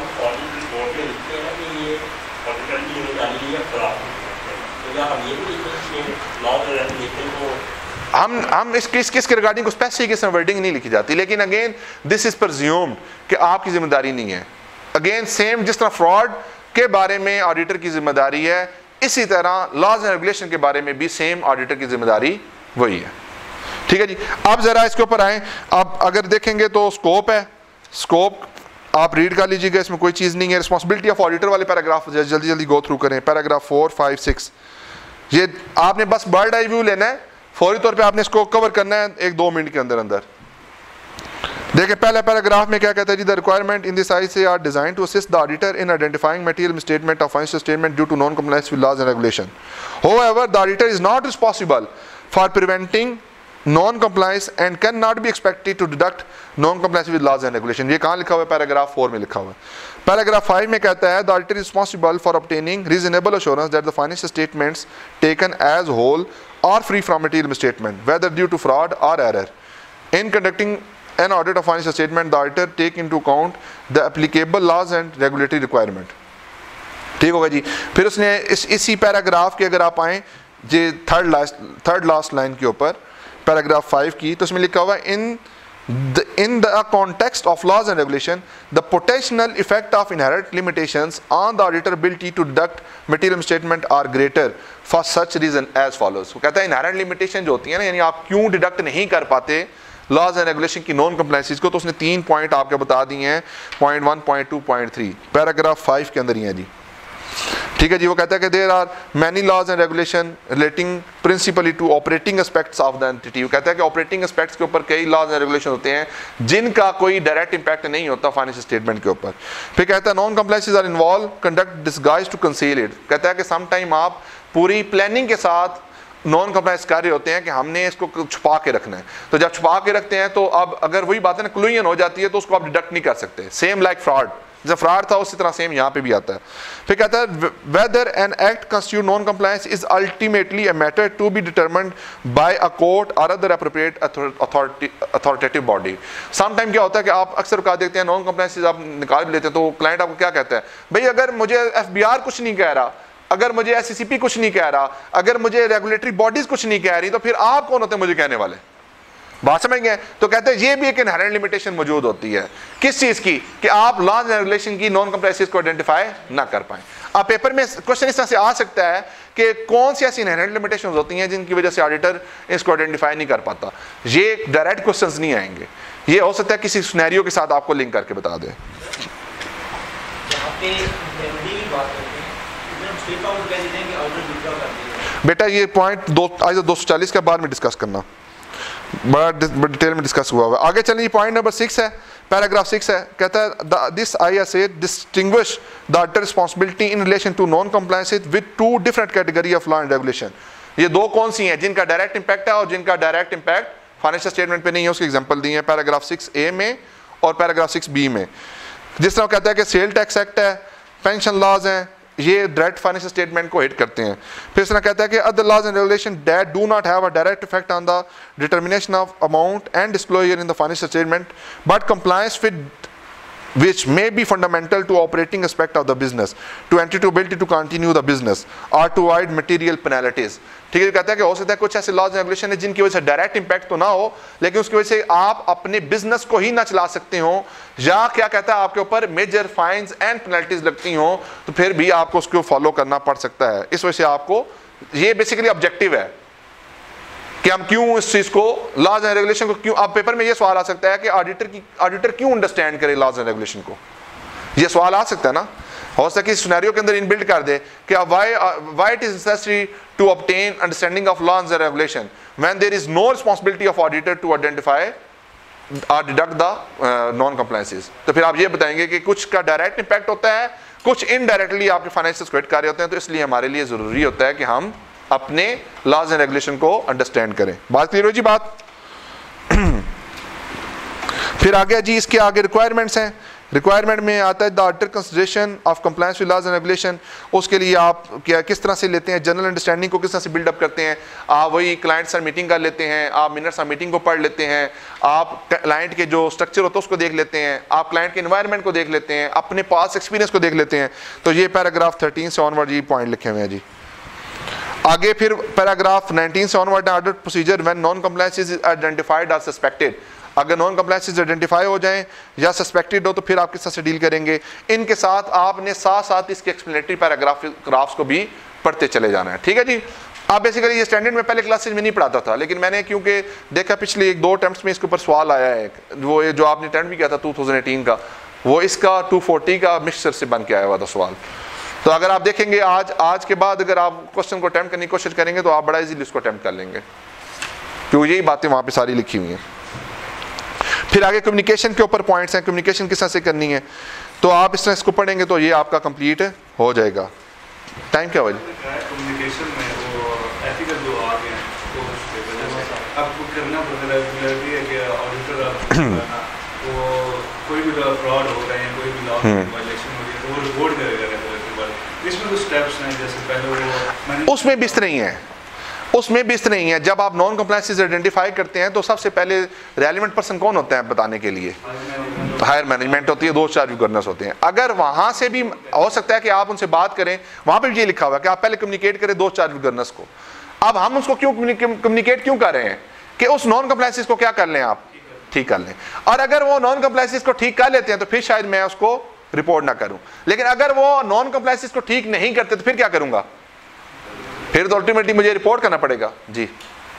[SPEAKER 1] हम किसके रिगार्डिंग स्पेसिफिक इसमें वर्डिंग नहीं लिखी जाती, लेकिन अगेन दिस इज प्रिज्यूम्ड कि आपकी जिम्मेदारी नहीं है। अगेन सेम जिस तरह फ्रॉड के बारे में ऑडिटर की जिम्मेदारी है, इसी तरह लॉज एंड रेगुलेशन के बारे में भी सेम ऑडिटर की जिम्मेदारी वही है। ठीक है जी। अब जरा इसके ऊपर आए। अब अगर देखेंगे तो स्कोप है, स्कोप आप रीड कर लीजिएगा, इसमें कोई चीज़ नहीं है। रिस्पॉन्सिबिलिटी ऑफ ऑडिटर वाले पैराग्राफ जल्दी जल्दी गो थ्रू करें। पैराग्राफ 4, 5, 6 ये आपने बस बर्ड आई व्यू लेना है, फौरी तौर पे आपने इसको कवर करना है 1-2 मिनट के अंदर अंदर। देखिए पहले पैराग्राफ में क्या कहता है जी, the requirement in this ISA are designed to assist the auditor in identifying material misstatement of financial statement due to non compliance with laws and regulation. However the auditor is not responsible for preventing non compliance and can not be expected to detect non compliance with laws and regulation. ये कहाँ लिखा हुआ है? Paragraph 4 में लिखा हुआ है। Paragraph 5 में कहता है the auditor is responsible for obtaining reasonable assurance that the financial statements taken as whole are free from material misstatement, whether due to fraud or error. In conducting an audit of financial statement, the auditor take into account the applicable laws and regulatory requirement. ठीक होगा जी। फिर उसने इसी paragraph के अगर आप आए जे third last line के ऊपर पैराग्राफ 5 की, तो उसमें लिखा हुआ है in the context of laws and regulation, the potential effect of inherent limitations on the auditor ability to deduct material misstatement are greater for such reason as follows. वो कहता है inherent limitation जो होती है ना, यानी आप क्यों डिडक्ट नहीं कर पाते लॉज एंड रेगुलेशन की नॉन कंप्लायंसेस को, तो उसने 3 पॉइंट आपके बता दिए हैं, पॉइंट 1, पॉइंट 2, पॉइंट 3 पैराग्राफ 5 के अंदर ही है जी। ठीक है जी। वो कहता है कि there are many laws and regulation relating principally to operating aspects of the entity. वो कहता है कि ऑपरेटिंग एस्पेक्ट्स के ऊपर कई लॉज एंड रेगुलेशन होते हैं जिनका कोई डायरेक्ट इंपैक्ट नहीं होता फाइनेंशियल स्टेटमेंट के ऊपर। फिर कहता है non compliances are involve conduct disguise to conceal it. कहता है कि सम टाइम आप पूरी प्लानिंग के साथ नॉन कंप्लायंस कर रहे होते हैं कि हमने इसको छुपा के रखना है, तो जब छुपा के रखते हैं तो अब अगर वही बात है ना क्लूजन हो जाती है तो उसको आप डिडक्ट नहीं कर सकते। सेम लाइक फ्रॉड, जब फ्रॉड था उसी तरह सेम यहाँ पे भी आता है। फिर कहता है whether an act constitute non compliance is ultimately a matter to be determined by a court or other appropriate authoritative body. Some time क्या होता है कि आप अक्सर कहा देखते हैं नॉन कंप्लायंस आप निकाल भी लेते हैं तो क्लाइंट आपको क्या कहता है, भाई अगर मुझे FBR कुछ नहीं कह रहा, अगर मुझे SCCP कुछ नहीं कह रहा, अगर मुझे रेगुलेटरी बॉडीज कुछ नहीं कह रही, तो फिर आप कौन होते हैं मुझे कहने वाले। बात समझ गए? तो कहते हैं ये भी एक इनहेरेंट लिमिटेशन मौजूद होती है किस चीज की, कि आप लॉज एंड रेगुलेशन की नॉन कंप्लायंसेस को आइडेंटिफाई ना कर पाए। अब पेपर में क्वेश्चन इस तरह से आ सकता है कि कौन सी ऐसी इनहेरेंट लिमिटेशंस होती हैं जिनकी वजह से ऑडिटर इसको आइडेंटिफाई नहीं कर पाता। ये डायरेक्ट क्वेश्चंस नहीं आएंगे, ये हो सकता है किसी सिनेरियो के साथ आपको लिंक करके बता दे। बेटा ये पॉइंट आज 240 के बाद में डिस्कस करना, बड़ा डिटेल में डिस्कस हुआ हुआ। आगे चलिए, पॉइंट नंबर 6 है, पैराग्राफ 6 है, कहता है this ISA distinguish the auditor responsibility in relation to non compliance with 2 different category of law and regulation. ये 2 कौन सी हैं जिनका डायरेक्ट इंपैक्ट है और जिनका डायरेक्ट इंपैक्ट फाइनेंशियल स्टेटमेंट पे नहीं है, उसके एग्जांपल दिए हैं पैराग्राफ 6A में और पैराग्राफ 6B में। जिस तरह कहता है कि सेल टैक्स एक्ट है, पेंशन लॉज हैं, ये डायरेक्ट फाइनेंशियल स्टेटमेंट को हिट करते हैं। फिर इस तरह कहता है कि other laws and regulation that do not have a direct effect on the determination of amount and disclosure in the financial statement but compliance with which may be fundamental to operating aspect of the business, to entity to ability to continue the business or to avoid material penalties। ठीक है, कहता है कि हो सकता है कुछ ऐसे लॉज एंड रेगुलेशन है जिनकी वजह से डायरेक्ट इंपैक्ट तो ना हो, लेकिन उसकी वजह से आप अपने बिजनेस को ही ना चला सकते हो, या क्या कहता है आपके ऊपर मेजर फाइन्स एंड पेनल्टीज लगती हो, तो फिर भी आपको उसको फॉलो करना पड़ सकता है। इस वजह से आपको ये बेसिकली ऑब्जेक्टिव है कि हम क्यों इस चीज को लॉज एंड रेगुलेशन को क्यों। अब पेपर में ये सवाल आ सकता है कि ऑडिटर क्यों अंडरस्टैंड करे लॉज एंड रेगुलेशन को, ये सवाल आ सकता है ना। हो सकता है कि सिनेरियो के अंदर इनबिल्ट कर दे कि why it is necessary to obtain understanding of laws and regulation when there is no responsibility of auditor to identify or detect the non compliances. तो फिर आप ये बताएंगे कि कुछ का डायरेक्ट इंपैक्ट होता है, कुछ इनडायरेक्टली आपके फाइनेंशियल को हिट कर रहे होते हैं, तो इसलिए हमारे लिए जरूरी होता है कि हम अपने लॉज एंड रेगुलेशन को अंडरस्टैंड करें। बात क्लियर हो जी बात। फिर आगे जी, इसके आगे रिक्वायरमेंट्स हैं। रिक्वायरमेंट में आता है the auditor consideration of compliance with laws and regulation. उसके लिए आप क्या किस तरह से लेते हैं, जनरल अंडरस्टैंडिंग को किस तरह से बिल्डअप करते हैं। आप वही क्लाइंट से मीटिंग कर लेते हैं, आप मिनट्स ऑफ मीटिंग को पढ़ लेते हैं, आप क्लाइंट के जो स्ट्रक्चर होता है उसको देख लेते हैं, आप क्लाइंट के एनवायरनमेंट को देख लेते हैं, अपने पास एक्सपीरियंस को देख लेते हैं। तो ये पैराग्राफ 13 से ऑनवर्ड ये पॉइंट लिखे हुए हैं जी। आगे फिर पैराग्राफ 19 से onward audit procedure when non compliance is identified और सस्पेक्टेड। अगर नॉन कंप्लायंस आइडेंटिफाई हो जाएं या सस्पेक्टेड हो तो फिर आप किस तरह से डील करेंगे। इनके साथ आपने साथ साथ इसके एक्सप्लेनेटरी पैराग्राफ्स को भी पढ़ते चले जाना है। ठीक है जी। आप बेसिकली ये स्टैंडर्ड में पहले क्लासेज में नहीं पढ़ाता था, लेकिन मैंने क्योंकि देखा पिछले 1-2 अटेम्प्ट्स में इसके ऊपर सवाल आया है, वो ये जो आपने अटेम्प्ट भी किया था 2018 का, वो इसका 240 का मिक्सचर से बन के आया हुआ था सवाल। तो अगर आप देखेंगे आज के बाद अगर आप क्वेश्चन को अटेम्प्ट करने की कोशिश करेंगे तो आप बड़ा इजीली इसको अटेम्प्ट कर लेंगे, क्योंकि यही बातें वहाँ पे सारी लिखी हुई हैं। फिर आगे कम्युनिकेशन के ऊपर पॉइंट्स हैं, कम्युनिकेशन किस तरह से करनी है, तो आप इस तरह इसको पढ़ेंगे तो ये आपका कंप्लीट हो जाएगा। टाइम क्या हुआ जी?
[SPEAKER 2] कम्युनिकेशन में वो एथिकल जो आ गए हैं तो आपको करना पड़ता है कि ऑडिटर वो कोई भी फ्रॉड हो रहा है, कोई भी लॉ वायलेशन हो रही है तो वो रिपोर्ट करेगा। इसमें कुछ स्टेप्स हैं, जैसे पहले वो
[SPEAKER 1] उसमें भी इस तरह ही है, उसमें भी इस तरह ही है। जब आप नॉन कंप्लायंसेस आइडेंटिफाई करते हैं तो सबसे पहले रेलेवेंट पर्सन कौन होता है बताने के लिए? हायर मैनेजमेंट होती है, 2-4 गवर्नर्स होते हैं। अगर वहां से भी हो सकता है कि आप उनसे बात करें, वहां पे भी ये लिखा हुआ है कि आप पहले कम्युनिकेट करें 2-4 गवर्नर्स को। अब हम उसको क्यों कम्युनिकेट क्यों कर रहे हैं कि उस नॉन कंप्लायंसेस को क्या कर लें, आप ठीक कर लें। और अगर वो नॉन कंप्लायंसेस को ठीक कर लेते हैं तो फिर शायद मैं उसको रिपोर्ट ना करूं, लेकिन अगर वो नॉन कंप्लायंसेस को ठीक नहीं करते तो फिर क्या करूंगा? फिर तो अल्टीमेटली मुझे रिपोर्ट करना पड़ेगा जी।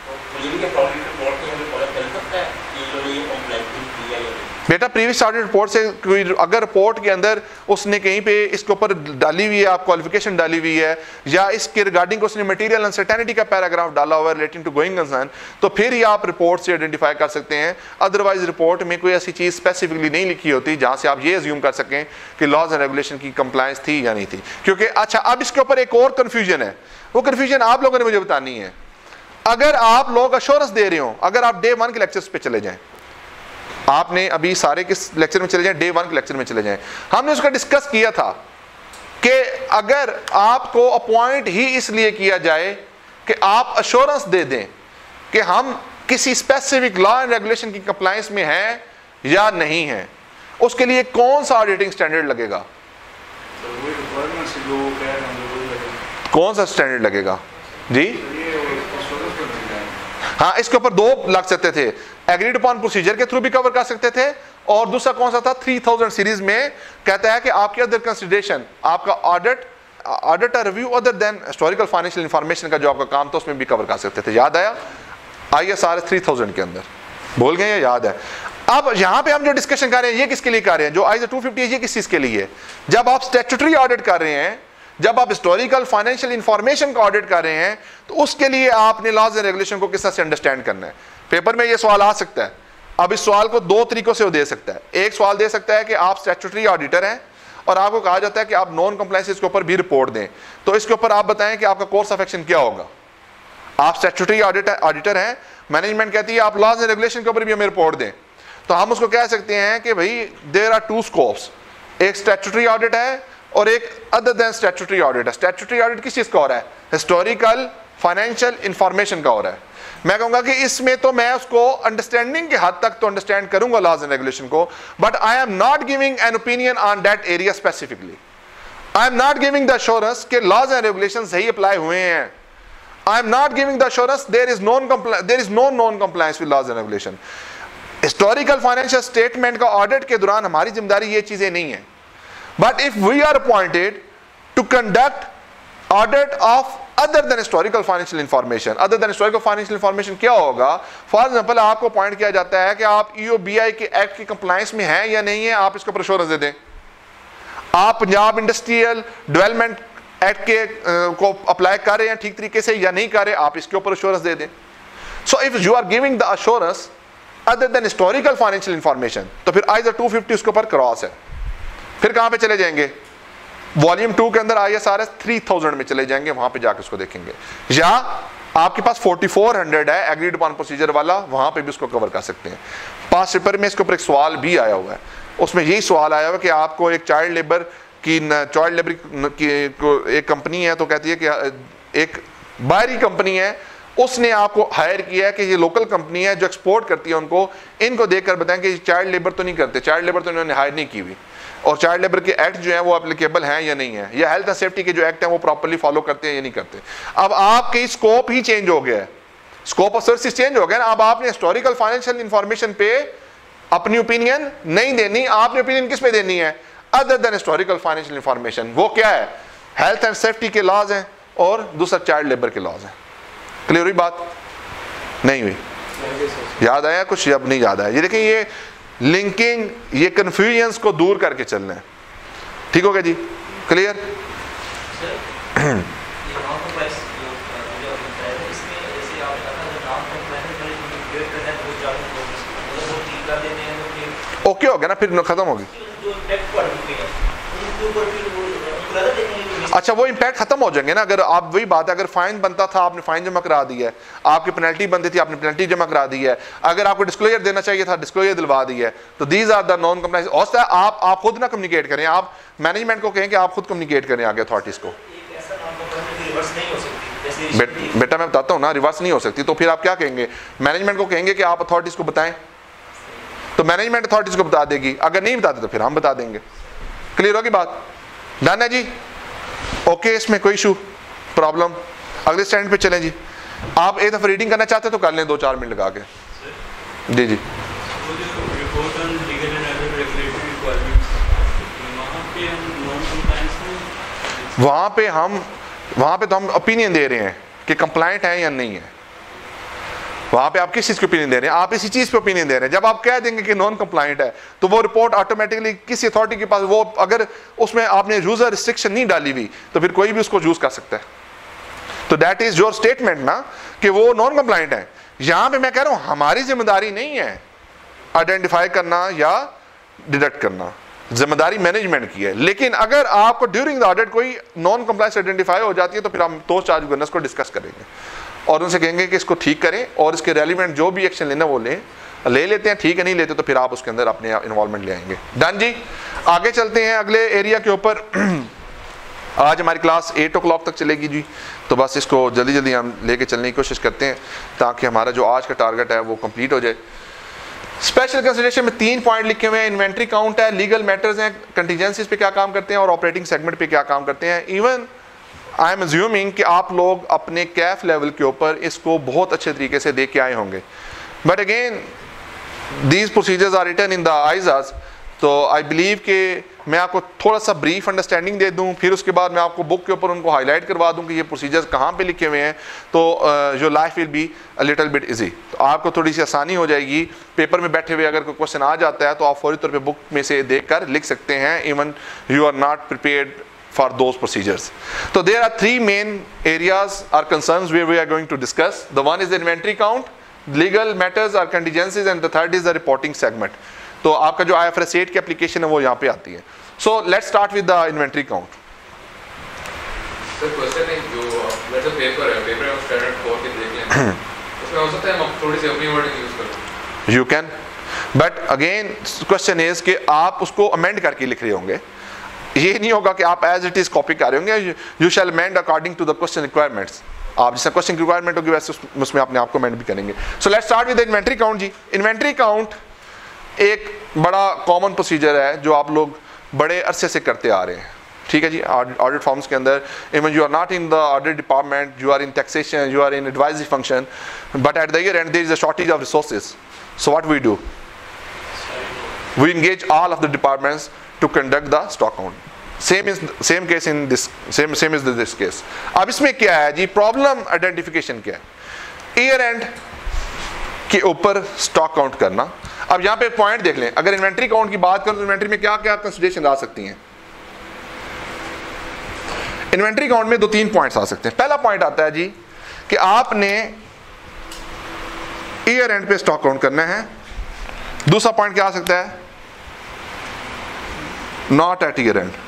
[SPEAKER 1] बेटा प्रीवियस ऑडिट रिपोर्ट से कोई अगर रिपोर्ट के अंदर उसने कहीं पे इसके ऊपर डाली हुई है, आप क्वालिफिकेशन डाली हुई है, या इसके रिगार्डिंग उसने मटेरियल अनसर्टेनिटी का पैराग्राफ डाला हुआ है रिलेटिंग टू गोइंग कंसर्न, तो फिर ही आप रिपोर्ट से आइडेंटिफाई कर सकते हैं। अदरवाइज रिपोर्ट में कोई ऐसी चीज़ स्पेसिफिकली नहीं लिखी होती जहाँ से आप ये अज्यूम कर सकें कि लॉज एंड रेगुलेशन की कंप्लायंस थी या नहीं थी। क्योंकि अच्छा अब इसके ऊपर एक और कन्फ्यूजन है, वो कन्फ्यूजन आप लोगों ने मुझे बतानी है अगर आप लोग अश्योरेंस दे रहे हो, अगर आप डे 1 के लेक्चर्स पे चले जाएं, आपने अभी सारे किस लेक्चर में चले जाएं, डे 1 के लेक्चर में चले जाएं, हमने उसका डिस्कस किया था कि अगर आपको अपॉइंट ही इसलिए किया जाए कि आप अश्योरेंस दे दें कि हम किसी स्पेसिफिक लॉ एंड रेगुलेशन की कंप्लायंस में हैं या नहीं है, उसके लिए कौन सा ऑडिटिंग स्टैंडर्ड लगेगा? कौन सा स्टैंडर्ड लगेगा जी? हाँ, इसके ऊपर 2 लग सकते थे, एग्रीड अपॉन प्रोसीजर के थ्रू भी कवर कर सकते थे, और दूसरा कौन सा था, 3000 सीरीज में कहता है कि आपकी अदर कंसिडरेशन, आपका audit review other than historical financial information का जो आपका काम था उसमें भी कवर कर सकते थे। याद आया? ISRS 3000 के अंदर बोल गए, ये याद है। अब यहां पे हम जो डिस्कशन कर रहे हैं ये किसके लिए कर रहे हैं? जो ISO 250 है ये किस चीज के लिए है? जब आप स्टैट्यूटरी ऑडिट कर रहे हैं, जब आप हिस्टोरिकल फाइनेंशियल इंफॉर्मेशन का ऑडिट कर रहे हैं, तो उसके लिए आपने लॉज एंड रेगुलेशन को किस तरह से अंडरस्टैंड करना है। पेपर में ये सवाल आ सकता है। अब इस सवाल को 2 तरीकों से वो दे सकता है। एक सवाल दे सकता है कि आप स्टैट्यूटरी ऑडिटर हैं और आपको कहा जाता है कि आप नॉन कंप्लायंस के ऊपर भी रिपोर्ट दें, तो इसके ऊपर आप बताएं कि आपका कोर्स ऑफ एक्शन क्या होगा। आप स्टैट्यूटरी ऑडिटर हैं, मैनेजमेंट कहती है आप लॉज एंड रेगुलेशन के ऊपर भी हमें रिपोर्ट दें, तो हम उसको कह सकते हैं कि भाई देयर आर 2 स्कोप्स, एक स्टैट्यूटरी ऑडिट है और एक अदर देन स्टैट्यूटरी ऑडिट है। स्टैट्यूटरी ऑडिट किस चीज का हो रहा है? हिस्टोरिकल फाइनेंशियल इंफॉर्मेशन का हो रहा है। मैं कहूंगा कि इसमें तो मैं उसको अंडरस्टैंडिंग के हद तक तो अंडरस्टैंड करूंगा लॉज एंड रेगुलेशन को, but I am not giving an opinion on that area specifically. I am not giving the assurance कि लॉज एंड रेगुलेशन सही अप्लाई हुए हैं। I am not giving the assurance there is no non-compliance with laws and regulation. Historical financial statement का audit के दौरान हमारी जिम्मेदारी ये चीजें नहीं है। But if we are appointed to conduct audit of other than historical financial information, other than historical financial information क्या होगा? For example, आपको अपॉइंट किया जाता है कि आप EOBI के एक्ट की कंप्लायंस में हैं या नहीं है, आप इसके ऊपर अश्योरेंस दे दें। आप पंजाब इंडस्ट्रियल डेवलपमेंट एक्ट के को अप्लाई कर रहे हैं ठीक तरीके से या नहीं कर रहे, आप इसके ऊपर अश्योरेंस दे दें। So if you are giving the assurance other than historical financial information, तो फिर ISO 250 उसके ऊपर क्रॉस है। फिर कहां पे चले जाएंगे? वॉल्यूम 2 के अंदर ISRS 3000 में चले जाएंगे, वहां पे जाकर उसको देखेंगे। या आपके पास 4400 है एग्रीड अपॉन प्रोसीजर वाला, वहां पे भी उसको कवर कर सकते हैं। पास पेपर में इसके ऊपर एक सवाल भी आया हुआ है, उसमें यही सवाल आया हुआ है कि आपको एक चाइल्ड लेबर की एक कंपनी है, तो कहती है कि एक बाहरी कंपनी है, उसने आपको हायर किया है कि ये लोकल कंपनी है जो एक्सपोर्ट करती है उनको, इनको देखकर बताएं कि चाइल्ड लेबर तो नहीं करते, चाइल्ड लेबर तो इन्होंने हायर नहीं की हुई, और चाइल्ड लेबर के एक्ट जो है वो एप्लीकेबल हैं या नहीं है, या हेल्थ एंड सेफ्टी के जो एक्ट है वो प्रॉपर्ली फॉलो करते हैं या नहीं करते। अब आपकी स्कोप ही चेंज हो गया है, स्कोप ऑफ सर्विस चेंज हो गया ना। अब आपने हिस्टोरिकल फाइनेंशियल इंफॉर्मेशन पे अपनी ओपिनियन नहीं देनी, आपने ओपिनियन किस पे देनी है? Other than historical financial information. वो क्या है? हेल्थ एंड सेफ्टी के लॉज हैं और दूसरा चाइल्ड लेबर के लॉज हैं। क्लियर हुई बात? नहीं हुई? याद आया कुछ? अब नहीं याद आया? ये देखिए, ये लिंकिंग, ये कंफ्यूजन्स को दूर करके चलना है। ठीक हो गया जी? क्लियर? ओके हो गया ना, फिर खत्म होगी। अच्छा, वो इम्पैक्ट खत्म हो जाएंगे ना। अगर आप, वही बात है, अगर फाइन बनता था आपने फाइन जमा करा दी है, आपकी पेनल्टी बनती थी आपने पेनल्टी जमा करा दी है, अगर आपको डिस्क्लोजर देना चाहिए था डिस्क्लोजर दिलवा दी है, तो these are the non compliance. हो सकता है आप खुद ना कम्युनिकेट करें, आप मैनेजमेंट को कहें कि आप खुद कम्युनिकेट करें आगे अथॉरिटीज को। बेटा मैं बताता हूँ ना, रिवर्स नहीं हो सकती, तो फिर आप क्या कहेंगे? मैनेजमेंट को कहेंगे कि आप अथॉरिटीज को बताएं, तो मैनेजमेंट अथॉरिटीज को बता देगी, अगर नहीं बताते तो फिर हम बता देंगे। क्लियर होगी बात? डन है जी? ओके, इसमें कोई इशू प्रॉब्लम? अगले स्टैंड पे चलें जी। आप एक दफा रीडिंग करना चाहते तो कर लें 2-4 मिनट लगा के। जी जी। वहां पे तो हम ओपिनियन दे रहे हैं कि कंप्लायंट है या नहीं है। वहां पे आप किस चीज की ओपिनियन दे रहे हैं? आप इसी चीज पे ओपिनियन दे रहे हैं। जब आप कह देंगे कि नॉन कंप्लायंट है, तो वो रिपोर्ट ऑटोमेटिकली किसी अथॉरिटी के पास, वो अगर उसमें आपने यूजर रिस्ट्रिक्शन नहीं डाली हुई तो फिर कोई भी उसको यूज कर सकता है। तो दैट इज योर स्टेटमेंट ना, कि वो नॉन कंप्लायंट है। यहां पे मैं कह रहा हूं हमारी जिम्मेदारी नहीं है आइडेंटिफाई करना या डिडक्ट करना, जिम्मेदारी मैनेजमेंट की है। लेकिन अगर आपको ड्यूरिंग द ऑडिट कोई नॉन कंप्लायंस आइडेंटिफाई हो जाती है तो फिर हम तो चार्ज गवर्नेंस को डिस्कस करेंगे। और उनसे कहेंगे कि इसको ठीक करें और इसके रेलिवेंट जो भी एक्शन लेना वो ले लेते हैं, ठीक है, नहीं लेते तो फिर आप उसके अंदर अपने इन्वॉल्वमेंट ले आएंगे। डन जी, आगे चलते हैं अगले एरिया के ऊपर। आज हमारी क्लास 8 o'clock तक चलेगी जी, तो बस इसको जल्दी जल्दी हम लेके चलने की कोशिश करते हैं ताकि हमारा जो आज का टारगेट है वो कंप्लीट हो जाए। स्पेशल कंसिडरेशन में 3 पॉइंट लिखे हुए हैं। इन्वेंट्री काउंट है, लीगल मैटर्स हैं, कंटीजेंसीज पे क्या काम करते हैं और ऑपरेटिंग सेगमेंट पे क्या काम करते हैं। इवन आई एम अज्यूमिंग कि आप लोग अपने कैफ लेवल के ऊपर इसको बहुत अच्छे तरीके से देख के आए होंगे, but again these procedures are written in the ISAs. तो आई बिलीव कि मैं आपको थोड़ा सा ब्रीफ अंडरस्टैंडिंग दे दूं, फिर उसके बाद मैं आपको बुक के ऊपर उनको हाईलाइट करवा दूं कि ये प्रोसीजर्स कहाँ पे लिखे हुए हैं, तो your life will be a little bit easy. तो आपको थोड़ी सी आसानी हो जाएगी। पेपर में बैठे हुए अगर कोई क्वेश्चन आ जाता है तो आप फौरी तौर पे बुक में से देख कर लिख सकते हैं, even you are not prepared for those procedures. So there are 3 main areas or concerns where we are going to discuss. The one is the inventory count, legal matters or contingencies, and the third is the reporting segment. तो आपका जो IFRS 8 की application है वो यहाँ पे आती है। So let's start with the inventory count.
[SPEAKER 3] Sir question है जो मेरा पेपर है, पेपर में स्टैंडर्ड 4 के देख लें, उसमें हो सकता है हम थोड़ी सी अपनी वर्डिंग यूज करें।
[SPEAKER 1] You can, but again question is कि आप उसको amend करके लिख रहे होंगे। ये नहीं होगा कि आप एज इट इज कॉपी कर रहे होंगे। You shall amend according to the question requirements. आप जैसे क्वेश्चन की रिक्वायरमेंट होगी वैसे उसमें अपने आप को अमेंड भी करेंगे। So let's start with the inventory count जी। इन्वेंटरी काउंट एक बड़ा कॉमन प्रोसीजर है जो आप लोग बड़े अरसे से करते आ रहे हैं, ठीक है जी। ऑडिट फॉर्म्स के अंदर even you are not in the audit department, you are in taxation, you are in advisory function, but at the year end there is a shortage of resources. So what we do, we engage all of the departments to conduct the stock count. Same case in this same is this case. अब इसमें क्या है जी, problem identification क्या है, year and के ऊपर stock count करना। अब यहाँ पे पॉइंट देख लें, अगर इन्वेंटरी काउंट की बात करें तो इन्वेंटरी में क्या क्या कंसिडरेशन आ सकती हैं। इन्वेंटरी काउंट में 2-3 पॉइंट्स आ सकते हैं। पहला पॉइंट आता है जी कि आपने ईयर एंड पे स्टॉक काउंट करना है। दूसरा पॉइंट क्या आ सकता है, नॉट एट ईयर एंड।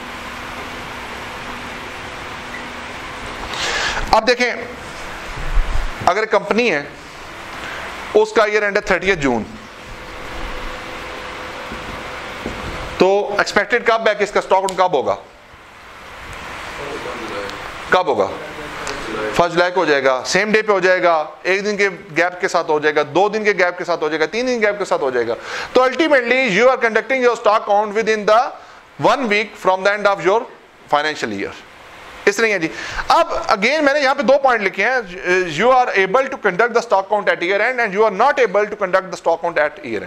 [SPEAKER 1] अब देखें, अगर कंपनी है उसका ईयर एंड है 30 जून, तो एक्सपेक्टेड कब है कि इसका स्टॉक कब होगा, कब होगा, 1 जुलाई को हो जाएगा, सेम डे पे हो जाएगा, 1 दिन के गैप के साथ हो जाएगा, 2 दिन के गैप के साथ हो जाएगा, 3 दिन के गैप के साथ हो जाएगा। तो ultimately you are conducting your stock count within the 1 week from the end of your financial year. इस तरह है जी। अब अगेन मैंने यहाँ पे 2 पॉइंट लिखे हैं, you are able to conduct the stock count at year end you are not able to conduct the stock count at year end.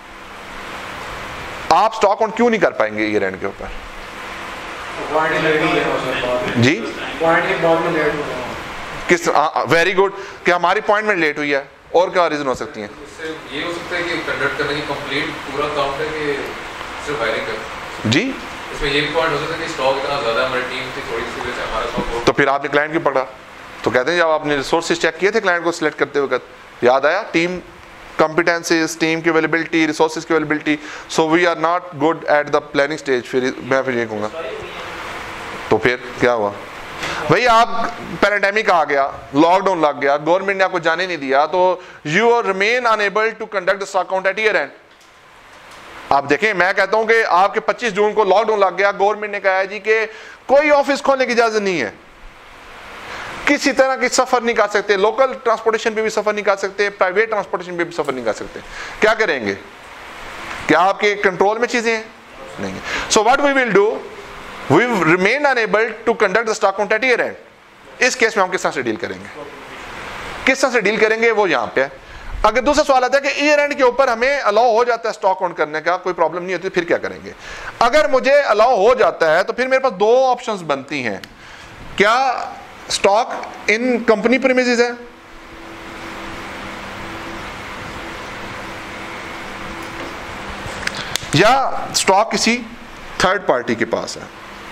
[SPEAKER 1] आप स्टॉक काउंट क्यों नहीं कर पाएंगे ईयर एंड के ऊपर जी? किस, वेरी गुड, कि हमारी अपॉइंटमेंट लेट हुई है, और क्या रीजन हो सकती है?
[SPEAKER 3] ये हो सकता है कि कंडक्ट करने की कंप्लीट पूरा काउंट है कि सिर्फ फाइलिंग कर जी। इसमें ये भी पॉइंट हो सकता है कि स्टॉक इतना ज्यादा हमारी टीम थी, थोड़ी सी वजह से हमारा स्टॉक, तो
[SPEAKER 1] फिर आपने क्लाइंट क्यों पकड़ा? तो कहते हैं जब आपने रिसोर्सेज चेक किए थे क्लाइंट को सिलेक्ट करते वक्त, याद आया टीम कॉम्पिटेंसीज, टीम की अवेलेबिलिटी, रिसोर्सेज की availability, so we are not good at the planning stage. फिर मैं ये कहूँगा, तो फिर क्या हुआ भाई, आप पैरेंडेमिक आ गया, लॉकडाउन लग गया, गवर्नमेंट ने आपको जाने नहीं दिया, तो you are remain unable to conduct the stock count at year end. आप देखें, मैं कहता हूं कि आपके 25 जून को लॉकडाउन लग गया, गवर्नमेंट ने कहा है जी कि कोई ऑफिस खोलने की इजाजत नहीं है, किसी तरह की सफर नहीं कर सकते, लोकल ट्रांसपोर्टेशन पे भी सफर नहीं कर सकते, प्राइवेट ट्रांसपोर्टेशन पे भी सफर नहीं कर सकते। क्या करेंगे? क्या आपके कंट्रोल में चीजें हैं? नहीं। So what we will do, we remain unable to conduct the stock count at year end. इस केस में हम किस तरह से डील करेंगे, किस तरह से डील करेंगे वो यहां पे है। अगर दूसरा सवाल आता है कि ईयर एंड के ऊपर हमें अलाउ हो जाता है स्टॉक काउंट करने का, कोई प्रॉब्लम नहीं होती, फिर क्या करेंगे? अगर मुझे अलाउ हो जाता है तो फिर मेरे पास 2 ऑप्शंस बनती हैं। क्या स्टॉक इन कंपनी प्रीमिसेस है, या स्टॉक किसी थर्ड पार्टी के पास है?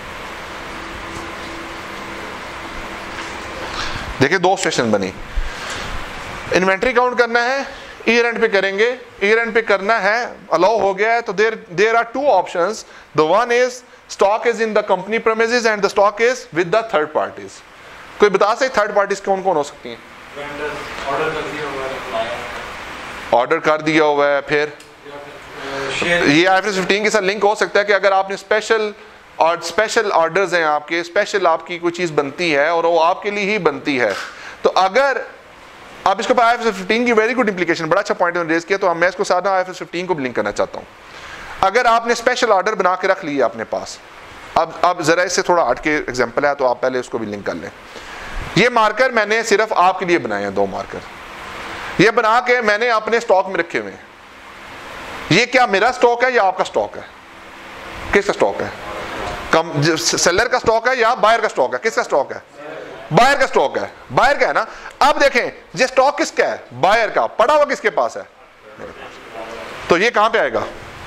[SPEAKER 1] देखिए 2 स्टेशन बनी, इन्वेंट्री काउंट करना है, ईयर एंड पे करेंगे, ईयर एंड पे करना है, अलाउ हो गया है, तो there are 2 options. The one is stock is in the company premises and the stock is with the third parties. कोई बता सकते थर्ड पार्टीज कौन कौन हो सकती हैं? ऑर्डर कर दिया हुआ है, फिर ये IFRS 15 के साथ लिंक हो सकता है कि अगर आपने स्पेशल ऑर्डर्स हैं आपके, स्पेशल आपकी कोई चीज़ बनती है और वो आपके लिए ही बनती है, तो अगर आप इसके ऊपर IFRS 15 की वेरी गुड इंप्लीकेशन, बड़ा अच्छा पॉइंट रेज किया, तो मैं इसको साथ IFRS 15 को भी लिंक करना चाहता हूँ। अगर आपने स्पेशल ऑर्डर बना के रख लिया अपने पास, अब ज़रा इससे थोड़ा हट के एग्जाम्पल है, तो आप पहले उसको भी लिंक कर लें। ये मार्कर मैंने सिर्फ आपके लिए बनाए हैं, 2 मार्कर ये बना के मैंने अपने स्टॉक में रखे हुए हैं। ये क्या मेरा स्टॉक है या आपका स्टॉक है? किसका स्टॉक है? सेलर का स्टॉक है या बायर का स्टॉक है? किसका स्टॉक है? बायर का स्टॉक है। बायर का है ना। अब देखें ये स्टॉक किसका है? बायर का। पड़ा हुआ किसके पास है? तो ये कहां पे आएगा?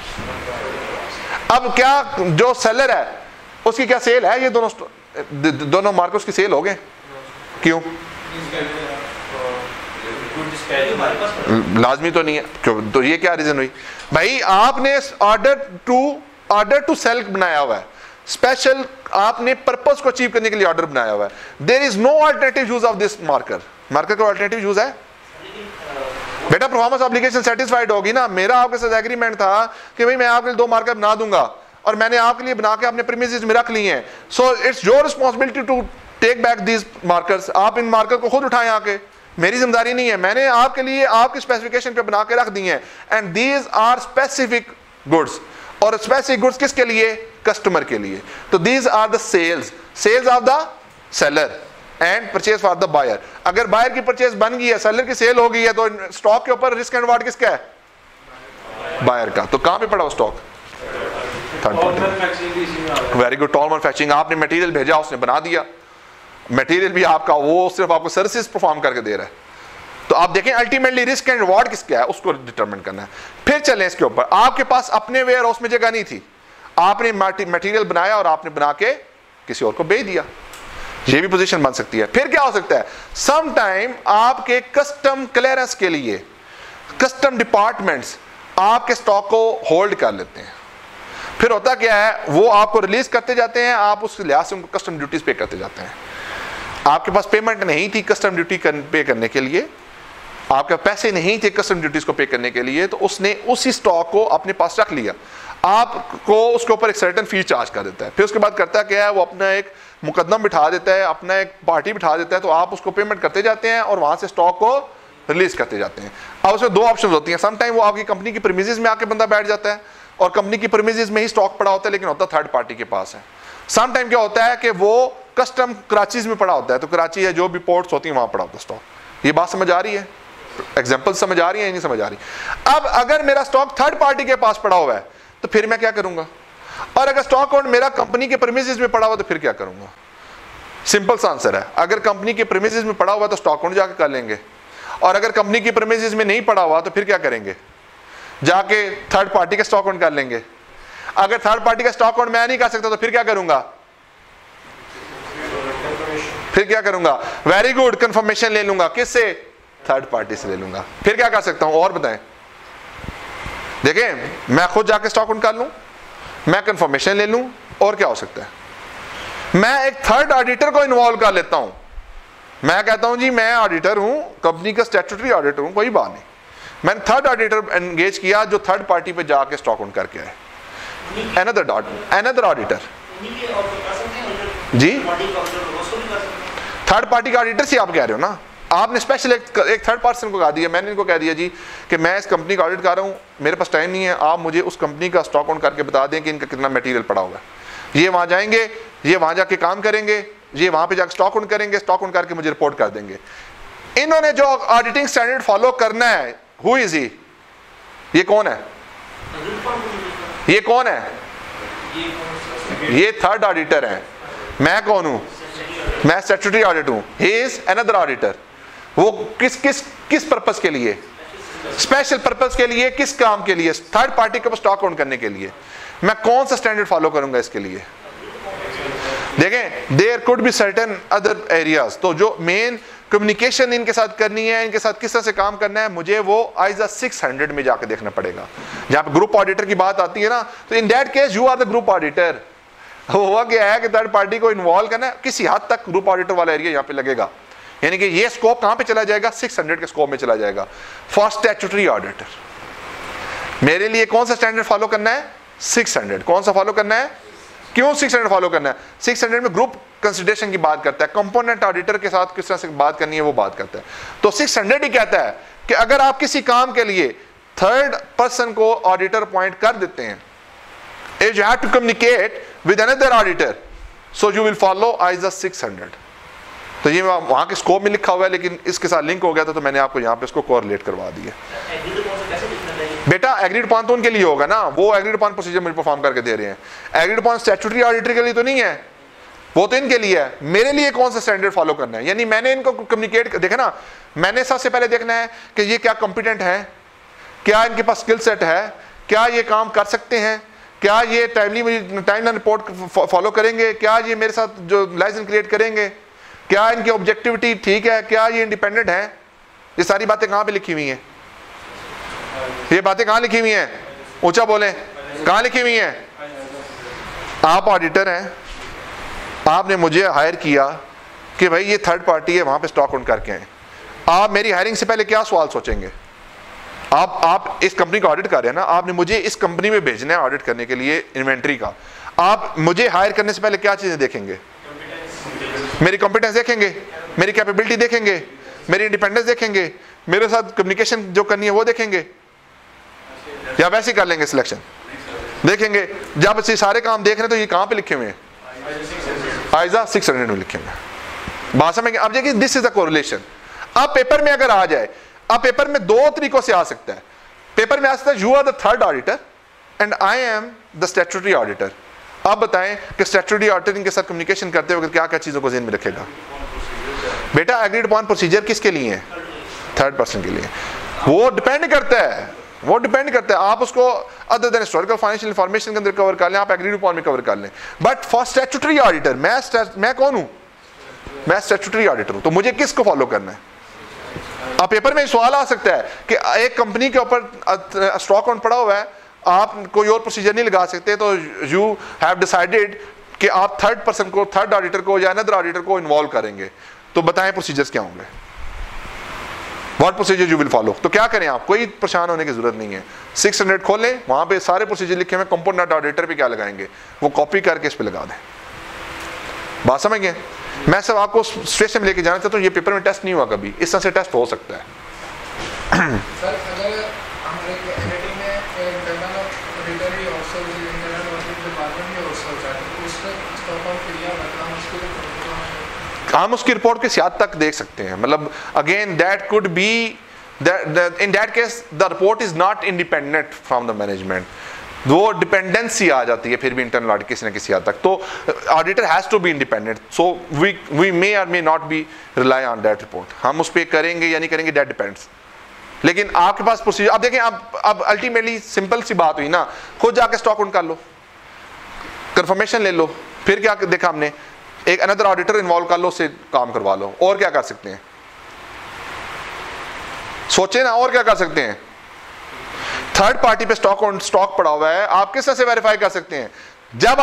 [SPEAKER 1] अब क्या जो सेलर है उसकी क्या सेल है? ये दोनों मार्कर्स की सेल हो गए। क्यों? लाजमी तो नहीं है। क्यों? तो ये क्या रीजन हुई भाई? आपने ऑर्डर टू सेल बनाया हुआ है, स्पेशल आपने पर्पस को अचीव करने के लिए ऑर्डर बनाया हुआ है। There is no alternative use of this marker. Marker का अल्टरनेटिव यूज है बेटा, परफॉर्मेंस ऑब्लिगेशन सेटिस्फाइड होगी ना। मेरा आपके साथ एग्रीमेंट था कि भाई मैं आपके लिए 2 मार्कर बना दूंगा और मैंने आपके लिए बना के अपने प्रीमिसेस में रख लिए हैं। So it's your responsibility to take back these markers. आप इन मार्कर को खुद उठाएं आके, मेरी जिम्मेदारी नहीं है। मैंने आपके लिए आपकी स्पेसिफिकेशन पे बना के रख दी हैं। And these are specific goods. और स्पेसिफिक गुड्स किसके लिए? कस्टमर के लिए। तो these are the sales of the seller and purchase for the buyer. अगर बायर की परचेज बन गई है, सेलर की सेल हो गई है, तो स्टॉक के ऊपर रिस्क एंड रिवॉर्ड किसका है? बायर का। तो कहां पे पड़ा वो stock? Third party. Very good. Toll manufacturing. आपने मटेरियल भेजा, उसने बना दिया, मटेरियल भी आपका, वो सिर्फ आपको सर्विसेज परफॉर्म करके दे रहा है। तो आप देखें अल्टीमेटली रिस्क एंड रिवॉर्ड किसका है, उसको डिटरमिन करना है। फिर चलें इसके ऊपर। आपके पास अपने वेयर हाउस में जगह नहीं थी, आपने मटेरियल बनाया और आपने बना के किसी और को बेच दिया। ये भी पोजीशन बन सकती है। फिर क्या हो सकता है? सम टाइम आपके कस्टम क्लियरेंस के लिए कस्टम डिपार्टमेंट्स आपके स्टॉक को होल्ड कर लेते हैं। फिर होता क्या है, वो आपको रिलीज करते जाते हैं, आप उस लिहाज से उनको कस्टम ड्यूटीज पे करते जाते हैं। आपके पास पेमेंट नहीं थी कस्टम ड्यूटी पे करने के लिए, आपके पैसे नहीं थे कस्टम ड्यूटीज को पे करने के लिए, तो उसने उसी स्टॉक को अपने पास रख लिया। आपको उसके ऊपर एक सर्टेन फी चार्ज कर देता है। फिर उसके बाद करता क्या है, वो अपना एक मुकदम बिठा देता है, अपना एक पार्टी बिठा देता है, तो आप उसको पेमेंट करते जाते हैं और वहां से स्टॉक को रिलीज करते जाते हैं। अब उसमें 2 ऑप्शन होती हैं। सम टाइम वो आपकी कंपनी की प्रीमिसेस में आके बंदा बैठ जाता है और कंपनी की प्रीमिसेस में ही स्टॉक पड़ा होता है, लेकिन होता थर्ड पार्टी के पास है। सम टाइम क्या होता है कि वो कस्टम कराची में पड़ा होता है, तो कराची या जो भी पोर्ट्स होती हैं वहां पड़ा होता है स्टॉक। ये बात समझ आ रही है? एग्जाम्पल समझ आ रही है? नहीं समझ आ रही? अब अगर मेरा स्टॉक थर्ड पार्टी के पास पड़ा हुआ है तो फिर मैं क्या करूंगा? और अगर स्टॉक अकाउंट मेरा कंपनी के प्रीमिसेस में पड़ा हुआ तो फिर क्या करूंगा? सिंपल सा आंसर है, अगर कंपनी के प्रीमिसेस में पड़ा हुआ तो स्टॉक अकाउंट जाके कर लेंगे, और अगर कंपनी की प्रीमिसेस में नहीं पड़ा हुआ तो फिर क्या करेंगे? जाके थर्ड पार्टी का स्टॉक अकाउंट कर लेंगे। अगर थर्ड पार्टी का स्टॉक अकाउंट मैं नहीं कर सकता तो फिर क्या करूंगा? फिर क्या करूंगा? वेरी गुड, कंफर्मेशन ले लूंगा। किससे? थर्ड पार्टी से ले लूंगा। फिर क्या कर सकता हूं और बताएं? देखें, मैं खुद जाके स्टॉक अकाउंट कर लूं, मैं कंफर्मेशन ले लूं, और क्या हो सकता है? मैं एक थर्ड ऑडिटर को इन्वॉल्व कर लेता हूं। मैं कहता हूं जी मैं ऑडिटर हूं, कंपनी का स्टैट्यूटरी ऑडिटर हूं, कोई बात नहीं, मैंने थर्ड ऑडिटर एंगेज किया जो थर्ड पार्टी पे जाके स्टॉक अकाउंट करके आए। अनदर ऑडिटर जी, थर्ड पार्टी का ऑडिटर से आप कह रहे हो ना। आपने स्पेशल एक थर्ड पर्सन को कहा दिया, मैंने इनको कह दिया जी कि मैं इस कंपनी का ऑडिट कर रहा हूँ, मेरे पास टाइम नहीं है, आप मुझे उस कंपनी का स्टॉक अकाउंट करके बता दें कि इनका कितना मटेरियल पड़ा होगा। ये वहाँ जाएंगे, ये वहाँ जाके काम करेंगे, ये वहाँ पे जाकर स्टॉक अकाउंट करेंगे, स्टॉक अकाउंट करके मुझे रिपोर्ट कर देंगे। इन्होंने जो ऑडिटिंग स्टैंडर्ड फॉलो करना है, हु इज ही? ये कौन है? ये कौन है? ये थर्ड ऑडिटर है। मैं कौन हूँ? मैं स्टैट्यूटरी ऑडिटर हूँ। He is another auditor. वो किस पर्पस के लिए? स्पेशल पर्पस के लिए। किस काम के लिए? थर्ड पार्टी के पास स्टॉक अकाउंट करने के लिए। मैं कौन सा स्टैंडर्ड फॉलो करूंगा इसके लिए? देखें, there could be certain other areas. तो जो मेन कम्युनिकेशन इनके साथ करनी है, इनके साथ किस तरह से काम करना है, मुझे वो आइजा 600 में जाके देखना पड़ेगा। जहां पे ग्रुप ऑडिटर की बात आती है ना, तो in that case you are the group auditor. हुआ क्या है कि थर्ड पार्टी को इन्वॉल्व करना है, किसी हद तक ग्रुप ऑडिटर वाला एरिया यहाँ पे लगेगा, यानी कि ये स्कोप कहां पे चला जाएगा, 600 के स्कोप में चला जाएगा। फॉर स्टैट्यूटरी ऑडिटर मेरे लिए कौन सा स्टैंडर्ड फॉलो करना है, 600। कौन सा फॉलो करना है, क्यों 600 फॉलो करना है, 600 में ग्रुप कंसिडरेशन की बात करता है, कंपोनेंट ऑडिटर के साथ किस तरह से बात करनी है वो बात करता है। तो 600 ही कहता है कि अगर आप किसी काम के लिए थर्ड पर्सन को ऑडिटर अपॉइंट कर देते हैं, if you have to communicate with another auditor, so you will follow ISA 600। तो ये वहां के स्कोप में लिखा हुआ है, लेकिन इसके साथ लिंक हो गया था तो मैंने आपको यहाँ पे इसको कोरिलेट करवा दिया। बेटा एग्रीड अपॉन तो उनके लिए होगा ना, वो एग्रीड अपॉन प्रोसीजर मुझे परफॉर्म करके दे रहे हैं, एग्रीड अपॉन स्टैट्यूटरी ऑडिटर के लिए तो नहीं है, वो तो इनके लिए है। मेरे लिए कौन सा स्टैंडर्ड फॉलो करना है, यानी मैंने इनको कम्युनिकेट देखा ना, मैंने सबसे पहले देखना है कि ये क्या कॉम्पिटेंट है, क्या इनके पास स्किल सेट है, क्या ये काम कर सकते हैं, क्या ये टाइमलाइन रिपोर्ट फॉलो करेंगे, क्या ये मेरे साथ जो लाइसेंस क्रिएट करेंगे, क्या इनकी ऑब्जेक्टिविटी ठीक है, क्या ये इंडिपेंडेंट है। ये सारी बातें कहाँ पे लिखी हुई हैं, ये बातें कहाँ लिखी हुई हैं, ऊंचा बोलें, कहाँ लिखी हुई हैं। आप ऑडिटर हैं, आपने मुझे हायर किया कि भाई ये थर्ड पार्टी है, वहां पे स्टॉक आउट करके आए। आप मेरी हायरिंग से पहले क्या सवाल सोचेंगे, आप इस कंपनी का ऑडिट कर रहे हैं ना, आपने मुझे इस कंपनी में भेजना है ऑडिट करने के लिए इन्वेंट्री का, आप मुझे हायर करने से पहले क्या चीजें देखेंगे, मेरी कॉम्पिटेंस देखेंगे, मेरी कैपेबिलिटी देखेंगे, मेरी इंडिपेंडेंस देखेंगे, मेरे साथ कम्युनिकेशन जो करनी है वो देखेंगे, या वैसे ही कर लेंगे सिलेक्शन, देखेंगे। जब से सारे काम देख रहे हैं तो ये कहां पे लिखे हुए हैं, आइजा 600 में लिखे हुए हैं। बात समझ, अब देखिए दिस इज द कोरिलेशन। अब पेपर में अगर आ जाए, अब पेपर में दो तरीकों से आ सकता है, पेपर में आ सकता है you are the third auditor and I am the statutory auditor. अब बताएं कि स्टैट्यूटरी ऑडिटिंग के साथ कम्युनिकेशन करते हुए क्या क्या चीजों को ज़हन में रखेगा। बेटा एग्रीड अपॉन प्रोसीजर किसके लिए है, थर्ड पर्सन के लिए। वो डिपेंड करता है, वो डिपेंड करता है, आप उसको other than historical financial information के अंदर कवर कर लें, आप एग्रीड अपॉन में कवर कर लें। बट फॉर स्टैट्यूटरी ऑडिटर मैं कौन हूं, मैं स्टैट्यूटरी ऑडिटर हूं, तो मुझे किसको फॉलो करना है। अब पेपर में सवाल आ सकता है कि एक कंपनी के ऊपर स्टॉक आउट पड़ा हुआ है, आप कोई और प्रोसीजर नहीं लगा सकते, तो यू हैव डिसाइडेड कि आप थर्ड पर्सन को, थर्ड ऑडिटर को या अनदर ऑडिटर को इन्वॉल्व करेंगे, तो बताएं प्रोसीजर्स क्या होंगे, what procedure you will follow. तो क्या करें, आप कोई परेशान होने की जरूरत नहीं है, 600 खोलें, वहां पे सारे प्रोसीजर लिखे हुए, कंपोनेंट ऑडिटर पे क्या लगाएंगे वो कॉपी करके इस पे लगा दें। बात समझ गए। मैं सब आपको स्ट्रेस में लेके जाना चाहता हूँ, ये पेपर में टेस्ट नहीं हुआ कभी, इस तरह से टेस्ट हो सकता है।
[SPEAKER 4] सर अगर हमारे एडिटिंग में इंटरनल ऑडिटर ही ऑफिसर इंटरनल ऑडिट डिपार्टमेंट ही ऑफिसर चाहते हैं, उसका स्टॉक आउट क्लियर बताना मुश्किल है।
[SPEAKER 1] हम उसकी रिपोर्ट किस हद तक देख सकते हैं, मतलब again that could be in that case the report is not independent from the management, वो डिपेंडेंसी आ जाती है फिर भी इंटरनल ऑडिट किसी न किसी हद तक। तो auditor has to be independent, so we may और may not be rely on that report. हम उस पर करेंगे या नहीं करेंगे दैट डिपेंड्स। लेकिन आपके पास प्रोसीजर, अब देखें, अब अल्टीमेटली सिंपल सी बात हुई ना, खुद जाके स्टॉक आउट कर लो, कंफर्मेशन ले लो, फिर क्या देखा हमने, एक अनदर ऑडिटर इन्वॉल्व कर लो, उससे काम करवा लो, और क्या कर सकते हैं, सोचे ना, और क्या कर सकते हैं। थर्ड पार्टी पे स्टॉक पड़ा हुआ है, आप किस तरह से वेरीफाई कर सकते हैं, जब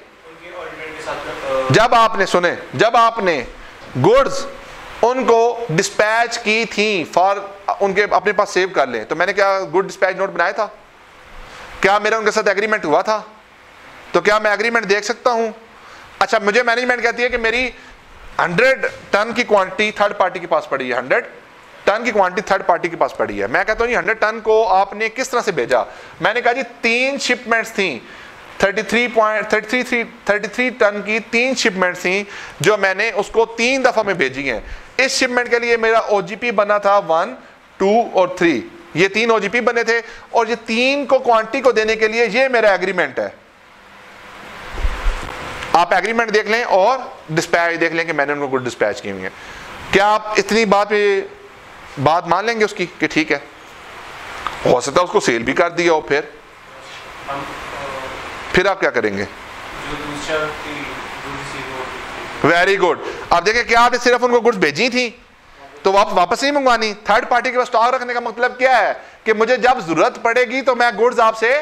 [SPEAKER 1] आपने गुड्स उनको डिस्पैच की थी फॉर उनके अपने पास सेव कर लें, तो मैंने क्या गुड डिस्पैच नोट बनाया था, क्या मेरा उनके साथ एग्रीमेंट हुआ था, तो क्या मैं एग्रीमेंट देख सकता हूं। अच्छा, मुझे मैनेजमेंट कहती है कि मेरी 100 टन की क्वांटिटी थर्ड पार्टी के पास पड़ी है, 100 टन की क्वांटिटी थर्ड पार्टी के पास पड़ी है। मैं कहता हूँ 100 टन को आपने किस तरह से भेजा, मैंने कहा जी 3 शिपमेंट्स थी, 33 टन की 3 शिपमेंट थी जो मैंने उसको 3 दफा में भेजी हैं। इस शिपमेंट के लिए मेरा ओजीपी बना था 1, 2 और 3, ये 3 ओजीपी बने थे, और ये 3 को क्वांटिटी को देने के लिए ये मेरा एग्रीमेंट है। आप एग्रीमेंट देख लें और डिस्पैच देख लें कि मैंने उनको गुड डिस्पैच की हुई है। क्या आप इतनी बात मान लेंगे उसकी कि ठीक है, हो सकता है उसको सेल भी कर दिया हो, फिर आप क्या करेंगे। Very good. अब देखिए, क्या आपने सिर्फ उनको गुड्स भेजी थी तो वापस नहीं मंगवानी। थर्ड पार्टी के पास स्टॉक रखने का मतलब क्या है कि मुझे जब जरूरत पड़ेगी तो मैं गुड्स आपसे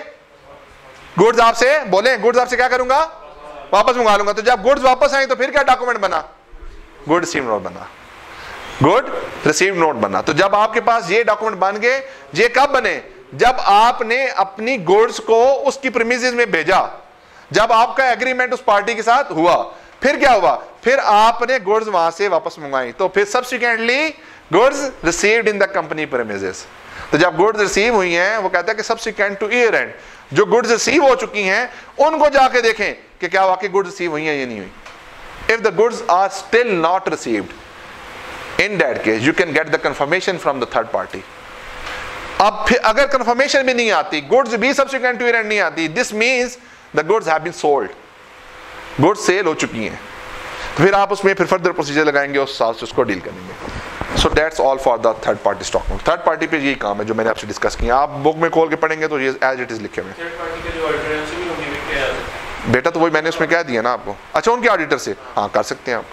[SPEAKER 1] क्या करूंगा, वापस मंगा लूंगा। तो जब गुड्स वापस आई तो फिर क्या डॉक्यूमेंट बना, गुड रिसीव्ड नोट बना। गुड रिसीव नोट बना। तो जब आपके पास ये डॉक्यूमेंट बन गए, ये कब बने? जब आपने अपनी गुड्स को उसकी प्रीमिसेस में भेजा, जब आपका एग्रीमेंट उस पार्टी के साथ हुआ, फिर क्या हुआ? फिर आपने गुड्स वहां से वापस मंगवाई, तो फिर subsequently goods received in the company premises. तो जब गुड्स रिसीव हुई हैं, वो कहता है कि सब्सिक्वेंट टू ईयर एंड, जो गुड्स रिसीव हो चुकी हैं उनको जाके देखें कि क्या वाकई गुड्स रिसीव हुई हैं या नहीं हुई। If the goods are still not received, in that case you can get the confirmation from the third party. अब फिर अगर confirmation भी नहीं आती, goods भी subsequent to year end नहीं आती, this means the goods have been sold, goods sale हो चुकी हैं, तो फिर आप उसमें फिर further procedure लगाएंगे, उस हिसाब से उसको डील करेंगे। So that's all for the third party stock note. Third party पे यही काम है जो मैंने आपसे डिस्कस किया। आप बुक में खोल के पढ़ेंगे तो ये as it is लिखे हुए।
[SPEAKER 2] थर्ड पार्टी के जो ऑडिटर हैं उनसे भी होंगे क्या?
[SPEAKER 1] बेटा तो वही मैंने उसमें कह दिया ना आपको। अच्छा, उनके ऑडिटर से हाँ कर सकते हैं आप,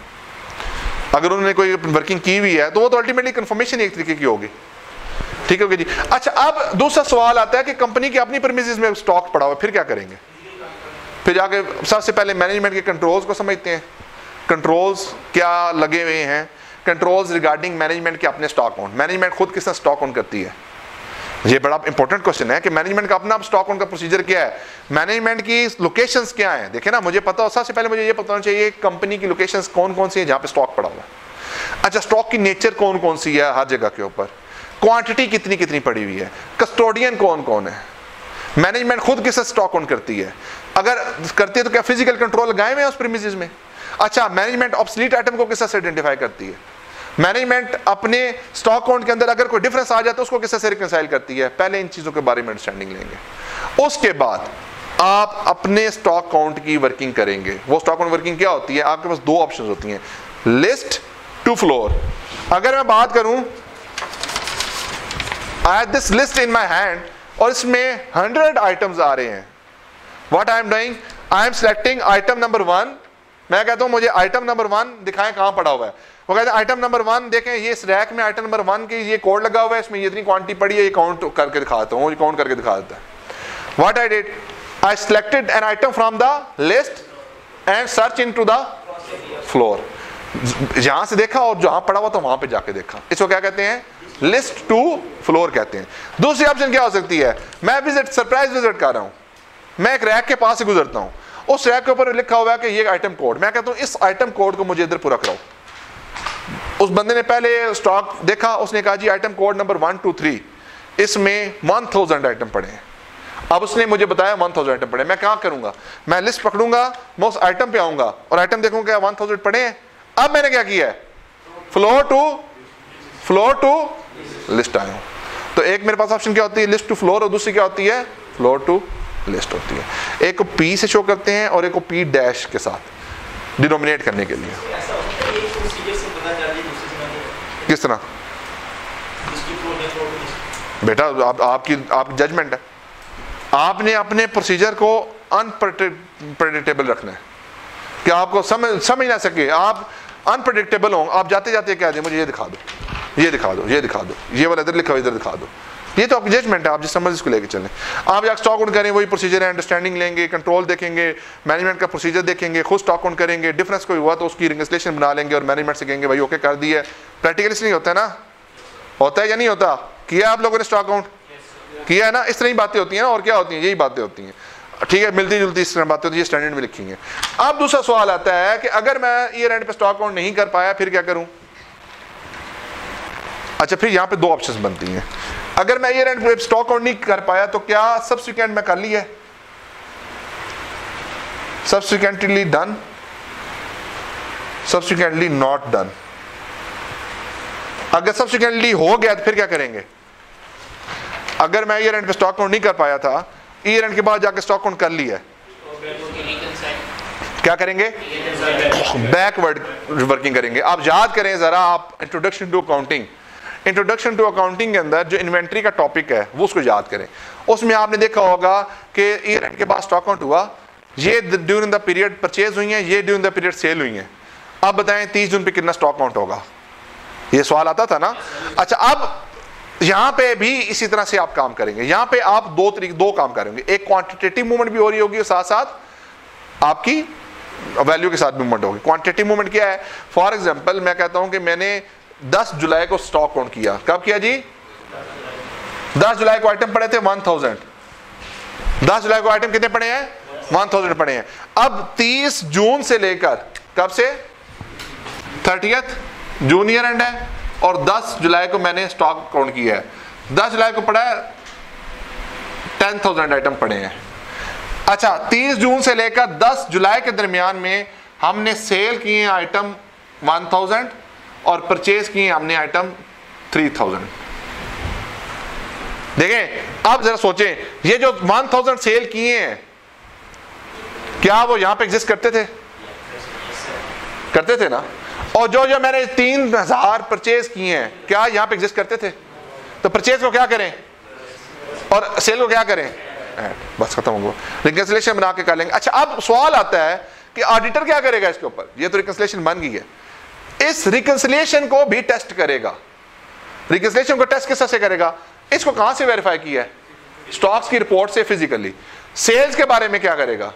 [SPEAKER 1] अगर उन्होंने कोई वर्किंग की हुई है तो वो तो अल्टीमेटली कंफर्मेशन एक तरीके की होगी। ठीक है जी। अच्छा, अब दूसरा सवाल आता है कि कंपनी की अपनी प्रीमिसेस में स्टॉक पड़ा हुआ, फिर क्या करेंगे? फिर जाके सबसे पहले मैनेजमेंट के कंट्रोल्स को समझते हैं, कंट्रोल्स क्या लगे हुए हैं, कंट्रोल्स रिगार्डिंग मैनेजमेंट के अपने स्टॉक अकाउंट। मैनेजमेंट खुद किस तरह स्टॉक अकाउंट करती है, ये बड़ा इंपॉर्टेंट क्वेश्चन है कि मैनेजमेंट का अपना स्टॉक अकाउंट का प्रोसीजर क्या है, मैनेजमेंट की लोकेशंस क्या है। देखिए ना, मुझे पता हो, सबसे पहले मुझे ये पता होना चाहिए कंपनी की लोकेशंस कौन कौन सी है जहाँ पे स्टॉक पड़ा हुआ है। अच्छा, स्टॉक की नेचर कौन कौन सी है हर जगह के ऊपर, क्वांटिटी कितनी कितनी पड़ी हुई है, कस्टोडियन कौन कौन है, मैनेजमेंट खुद किस स्टॉक अकाउंट करती है, अगर करती है तो क्या फिजिकल कंट्रोल लगाए हुए हैं उस प्रीमिसेस में। अच्छा, मैनेजमेंट ऑब्सोलीट आइटम को किस तरह से आइडेंटिफाई करती है, मैनेजमेंट अपने स्टॉक अकाउंट के अंदर अगर कोई डिफरेंस आ जाता है उसको किस से रिकंसाइल करती है। पहले इन चीज़ों के बारे में अंडरस्टैंडिंग लेंगे, उसके बाद आप अपने स्टॉक अकाउंट की वर्किंग करेंगे। वो स्टॉक अकाउंट वर्किंग क्या होती है? आपके पास दो ऑप्शंस होती हैं, लिस्ट टू फ्लोर। अगर मैं बात करूं, I have this list in my hand और इसमें 100 आइटम्स आ रहे हैं, what I am doing, I am selecting item number 1। मैं कहता हूं मुझे आइटम नंबर 1 दिखाएं कहां पड़ा हुआ है। वो कहते हैं आइटम नंबर 1 देखें, ये इस रैक में आइटम नंबर 1 की ये कोड लगा हुआ है, इसमें ये इतनी क्वांटिटी पड़ी है, ये काउंट करके दिखाता हूँ, काउंट करके दिखा देता है। What I did, I selected an item from the list and search into the floor. जहां से देखा और जहां पड़ा हुआ तो वहां पे जाके देखा, इसको क्या कहते हैं? लिस्ट टू फ्लोर कहते हैं। दूसरी ऑप्शन क्या हो सकती है, मैं विजिट सरप्राइज विजिट कर रहा हूं, मैं एक रैक के पास से गुजरता हूं, उस रैक के ऊपर लिखा हुआ है कि ये आइटम कोड, मैं कहता हूं इस आइटम कोड को मुझे इधर पूरा कराओ। उस बंदे ने पहले स्टॉक देखा, उसने कहा जी आइटम कोड नंबर 1 2 3, इसमें 1000 आइटम पड़े हैं। अब उसने मुझे बताया 1000 आइटम पड़े, मैं क्या करूंगा, मैं लिस्ट पकड़ूंगा, मैं उस आइटम पे आऊंगा और आइटम देखूंगा 1000 पड़े हैं। अब मैंने क्या किया है, फ्लोर टू लिस्ट आया हूं। तो एक मेरे पास ऑप्शन क्या होती है, लिस्ट टू फ्लोर, और दूसरी क्या होती है, फ्लोर टू लिस्ट होती है। एक को पी से शो करते हैं और एक को पी डैश के साथ डिनोमिनेट करने के लिए। किस तरह बेटा, आपकी जजमेंट है, आपने अपने प्रोसीजर को अनप्रेडिक्टेबल रखना है कि आपको समझ ना सके, आप अनप्रेडिक्टेबल हो, आप जाते जाते कह दें मुझे ये दिखा दो, ये दिखा दो, ये दिखा दो, ये वाला इधर लिखा हुआ इधर दिखा दो, ये तो आपकी जजमेंट है, आप जिस समझ इसको लेके चलें। आप या स्टॉक आउट करें, वही प्रोसीजर है, अंडरस्टैंडिंग लेंगे, कंट्रोल देखेंगे, मैनेजमेंट का प्रोसीजर देखेंगे, खुद स्टॉक आउट करेंगे, डिफरेंस कोई हुआ तो उसकी रिकंसिलिएशन बना लेंगे और मैनेजमेंट से कहेंगे भाई ओके कर दिया है। प्रैक्टिकली नहीं होता है ना, होता है या नहीं होता, किया आप लोगों ने स्टॉक आउट किया है ना, इस तरह ही बातें होती हैं ना, और क्या होती हैं, यही बातें होती हैं। ठीक है, मिलती जुलती इस तरह बातें होती है, स्टैंडर्ड में लिखी हैं। अब दूसरा सवाल आता है कि अगर मैं ईयर एंड पे स्टॉक आउट नहीं कर पाया फिर क्या करूं। अच्छा, फिर यहाँ पे दो ऑप्शंस बनती हैं। अगर मैं ईयर एंड पे स्टॉक आउट नहीं कर पाया तो क्या सब्सिक्वेंट में कर लिया है, subsequently done, subsequently not done. अगर सब्सिक्वेंटली हो गया तो फिर क्या करेंगे। अगर मैं ईयर एंड पे स्टॉक आउट नहीं कर पाया था, ईयर एंड के बाद जाके स्टॉक आउट कर लिया, क्या करेंगे, बैकवर्ड वर्किंग करेंगे। आप याद करें जरा, आप introduction to accounting, introduction to accounting के अंदर जो इन्वेंट्री का टॉपिक है वो उसको याद करें। उसमें आपने देखा होगा कि ईयर एंड के बाद स्टॉक आउट हुआ, ये ड्यूरिंग द पीरियड परचेज हुई है, ये ड्यूरिंग द पीरियड सेल हुई है। अब बताएं 30 जून पे कितना स्टॉक आउट होगा, ये सवाल आता था ना। अच्छा, अब यहां पे भी इसी तरह से आप काम करेंगे। यहां पे आप दो काम करेंगे, एक क्वांटिटेटिव मूवमेंट भी हो रही होगी और साथ साथ आपकी वैल्यू के साथ मूवमेंट होगी। क्वांटिटेटिव मूवमेंट क्या है, फॉर एग्जांपल मैं कहता हूं कि मैंने 10 जुलाई को स्टॉक काउंट किया। कब किया जी? 10 जुलाई को आइटम पड़े थे 1000। 10 जुलाई को आइटम कितने पड़े हैं? 1000 पड़े हैं। अब 30 जून से लेकर कब से 30th जून ईयर एंड है, और 10 जुलाई को मैंने स्टॉक काउंट किया है। 10 जुलाई को पड़ा है 10,000 आइटम पड़े हैं। अच्छा, 30 जून से लेकर 10 जुलाई के दरमियान में हमने सेल किए हैं आइटम 1000 और परचेज किए हमने आइटम 3000। देखें, अब जरा सोचें, ये जो 1000 सेल किए हैं क्या वो यहां पे एग्जिस्ट करते थे? करते थे ना। और जो मैंने 3000 परचेज किए हैं क्या यहां पे एग्जिस्ट करते थे? तो परचेज को क्या करें और सेल को क्या करें? बस खत्म हो गया, रिकंसिलिएशन बना के कर लेंगे। अच्छा, अब सवाल आता है कि ऑडिटर क्या करेगा इसके ऊपर? ये तो रिकंसिलिएशन बन गई है, इस रिकंसिलिएशन को भी टेस्ट करेगा। रिकंसिलिएशन को टेस्ट किस तरह से करेगा? इसको कहां से वेरीफाई किया है? स्टॉक्स की रिपोर्ट से फिजिकली। सेल्स के बारे में क्या करेगा?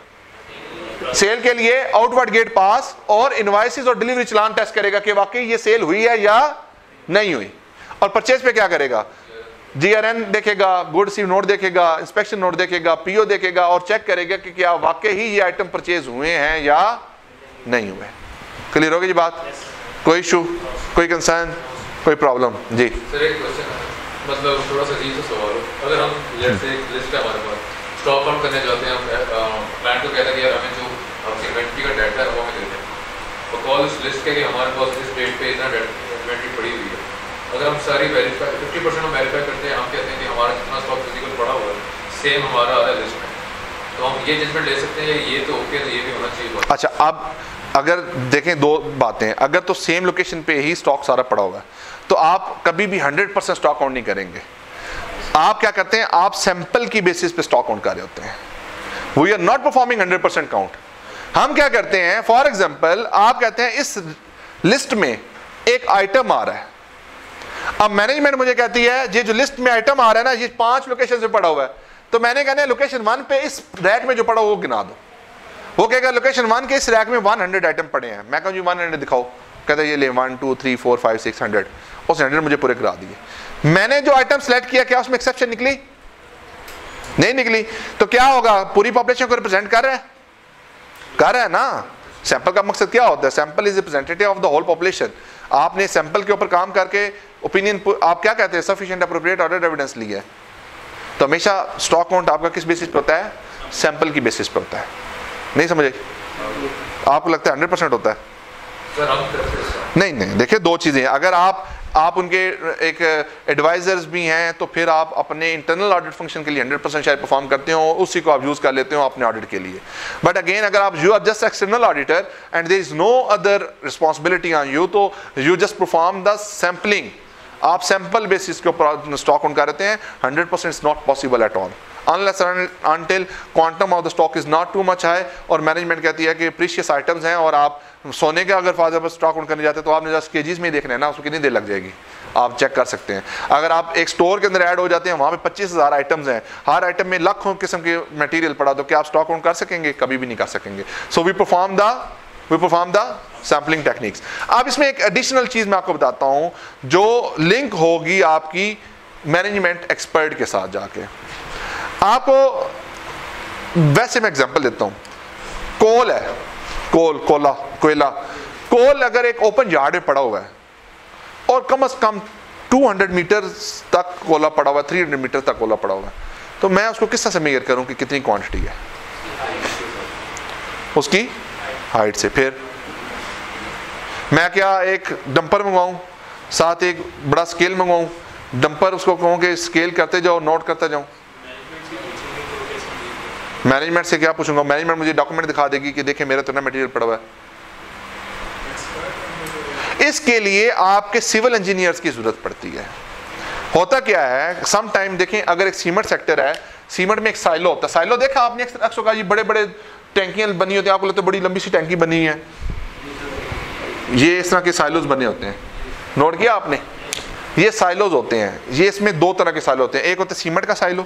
[SPEAKER 1] सेल के लिए आउटवर्ड गेट पास और इनवॉइसेस और डिलीवरी चालान टेस्ट करेगा कि वाकई ये सेल हुई है या नहीं हुई। और परचेज पे क्या करेगा? GRN देखेगा, गुड रिसीव नोट देखेगा, इंस्पेक्शन नोट देखेगा, PO देखेगा और चेक करेगा कि क्या वाकई ही ये आइटम परचेज हुए हैं या नहीं हुए। क्लियर हो गई जी बात? कोई इशू, कोई कंसर्न, कोई प्रॉब्लम? जी
[SPEAKER 3] सर, एक क्वेश्चन है, मतलब थोड़ा सा अजीब सा सवाल हो। अगर हम लेट्स से एक लिस्ट है हमारे पास, स्टॉक आउट करने जाते हैं, हम क्लाइंट को कहते हैं कि यार हमें जो आपकी इन्वेंट्री का डाटा है वो हमें दे दें, तो कॉल उस लिस्ट के कि हमारे पास इस डेट पे इतना इन्वेंट्री पड़ी हुई है। अगर हम सारी वेरीफाई 50% हम वेरीफाई करते हैं, हम कहते हैं कि हमारा जितना स्टॉक फिजिकल पड़ा हुआ है सेम हमारा आ रहा है लिस्ट में, तो हम ये जजमेंट ले सकते हैं ये तो ओके, ये भी होना चाहिए।
[SPEAKER 1] अच्छा, अब अगर देखें दो बातें, अगर तो सेम लोकेशन पे ही स्टॉक सारा पड़ा हुआ है तो आप कभी भी 100% स्टॉक काउंट नहीं करेंगे। आप क्या करते हैं? आप सैंपल की बेसिस पे स्टॉक काउंट कर रहे होते हैं। We are not performing 100% count. हम क्या करते हैं, फॉर एग्जांपल आप कहते हैं इस लिस्ट में एक आइटम आ रहा है। अब मैनेजमेंट मुझे कहती है ये जो लिस्ट में आइटम आ रहा है ना, ये 5 लोकेशन से पड़ा हुआ है, तो मैंने कहना है लोकेशन 1 पे इस रैक में जो पड़ा वो गिना दो। वो कहेगा लोकेशन 1 के इस रैक में 100 आइटम पड़े हैं। मैं कहूँ जी 100 दिखाओ, कहता है ये ले 1 2 3 4 5 6 100। उस 100 मुझे पूरे करा दिए। मैंने जो आइटम सेलेक्ट किया क्या उसमें एक्सेप्शन निकली? नहीं निकली। तो क्या होगा? पूरी पॉपुलेशन को रिप्रेजेंट कर रहा है? कर रहा है ना। सैंपल का मकसद क्या होता है? Sample is representative of the whole population. आपने सैंपल के ऊपर काम करके ओपिनियन, आप क्या कहते हैं, सफिशिएंट अप्रोप्रिएट ऑर्डर एविडेंस लिया है। तो हमेशा स्टॉक काउंट आपका किस बेसिस पे होता है? सैंपल की बेसिस पे होता है। नहीं समझे? आपको लगता है 100% होता है? नहीं, देखिए दो चीजें, अगर आप उनके एक एडवाइजर्स भी हैं तो फिर आप अपने इंटरनल ऑडिट फंक्शन के लिए 100% शायद परफॉर्म करते हो, उसी को आप यूज कर लेते हो अपने ऑडिट के लिए। बट अगेन अगर आप you are just external auditor and there is no other responsibility on you, तो you just perform the sampling. आप सैंपल बेसिस के ऊपर स्टॉक ऑन करते हैं। 100% is not possible at all unless until quantum of the stock is not too much high और management कहती है कि प्रीशियस आइटम्स हैं और आप सोने के अगर फायदा पर स्टॉक करने जाते हैं तो आपने जस्ट केजीज में ही देखना है ना, उसको कितनी देर लग जाएगी आप चेक कर सकते हैं। अगर आप एक स्टोर के अंदर ऐड हो जाते हैं, वहाँ पे 25,000 आइटम्स हैं, हर आइटम में लाखों किस्म के मटेरियल पड़ा, तो क्या आप स्टॉक आउट कर सकेंगे? कभी भी नहीं कर सकेंगे। So we perform the sampling techniques. अब इसमें एक एडिशनल चीज मैं आपको बताता हूँ जो लिंक होगी आपकी मैनेजमेंट एक्सपर्ट के साथ जाके। आपको वैसे मैं एग्जांपल देता हूं, कोल है, कोल अगर एक ओपन यार्ड में पड़ा हुआ है और कम से कम 200 मीटर तक कोला पड़ा हुआ है, 300 मीटर तक कोला पड़ा हुआ है, तो मैं उसको किस तरह से मेजर करूं कि कितनी क्वांटिटी है? उसकी हाइट से। फिर मैं क्या एक डंपर मंगवाऊं, साथ एक बड़ा स्केल मंगवाऊं, डंपर उसको कहूं कि स्केल करते जाओ, नोट करता जाऊं। मैनेजमेंट से क्या पूछूंगा? मैनेजमेंट मुझे डॉक्यूमेंट दिखा देगी कि देखें मेरा तो ना मटेरियल पड़ा हुआ है। इसके लिए आपके सिविल इंजीनियर्स की जरूरत पड़ती है। होता क्या है, सम टाइम देखें, अगर एक सीमेंट सेक्टर है, सीमेंट में एक साइलो होता है। साइलो देखा आपने अक्सर कहा जी, बड़े बड़े टैंकियां बनी होती हैं, आपको लगता है बड़ी लंबी सी टैंकी बनी है, ये इस तरह के साइलोज बने होते हैं। नोट किया आपने? ये साइलोज होते हैं। ये इसमें दो तरह के साइलो होते हैं, एक होता है सीमेंट का साइलो,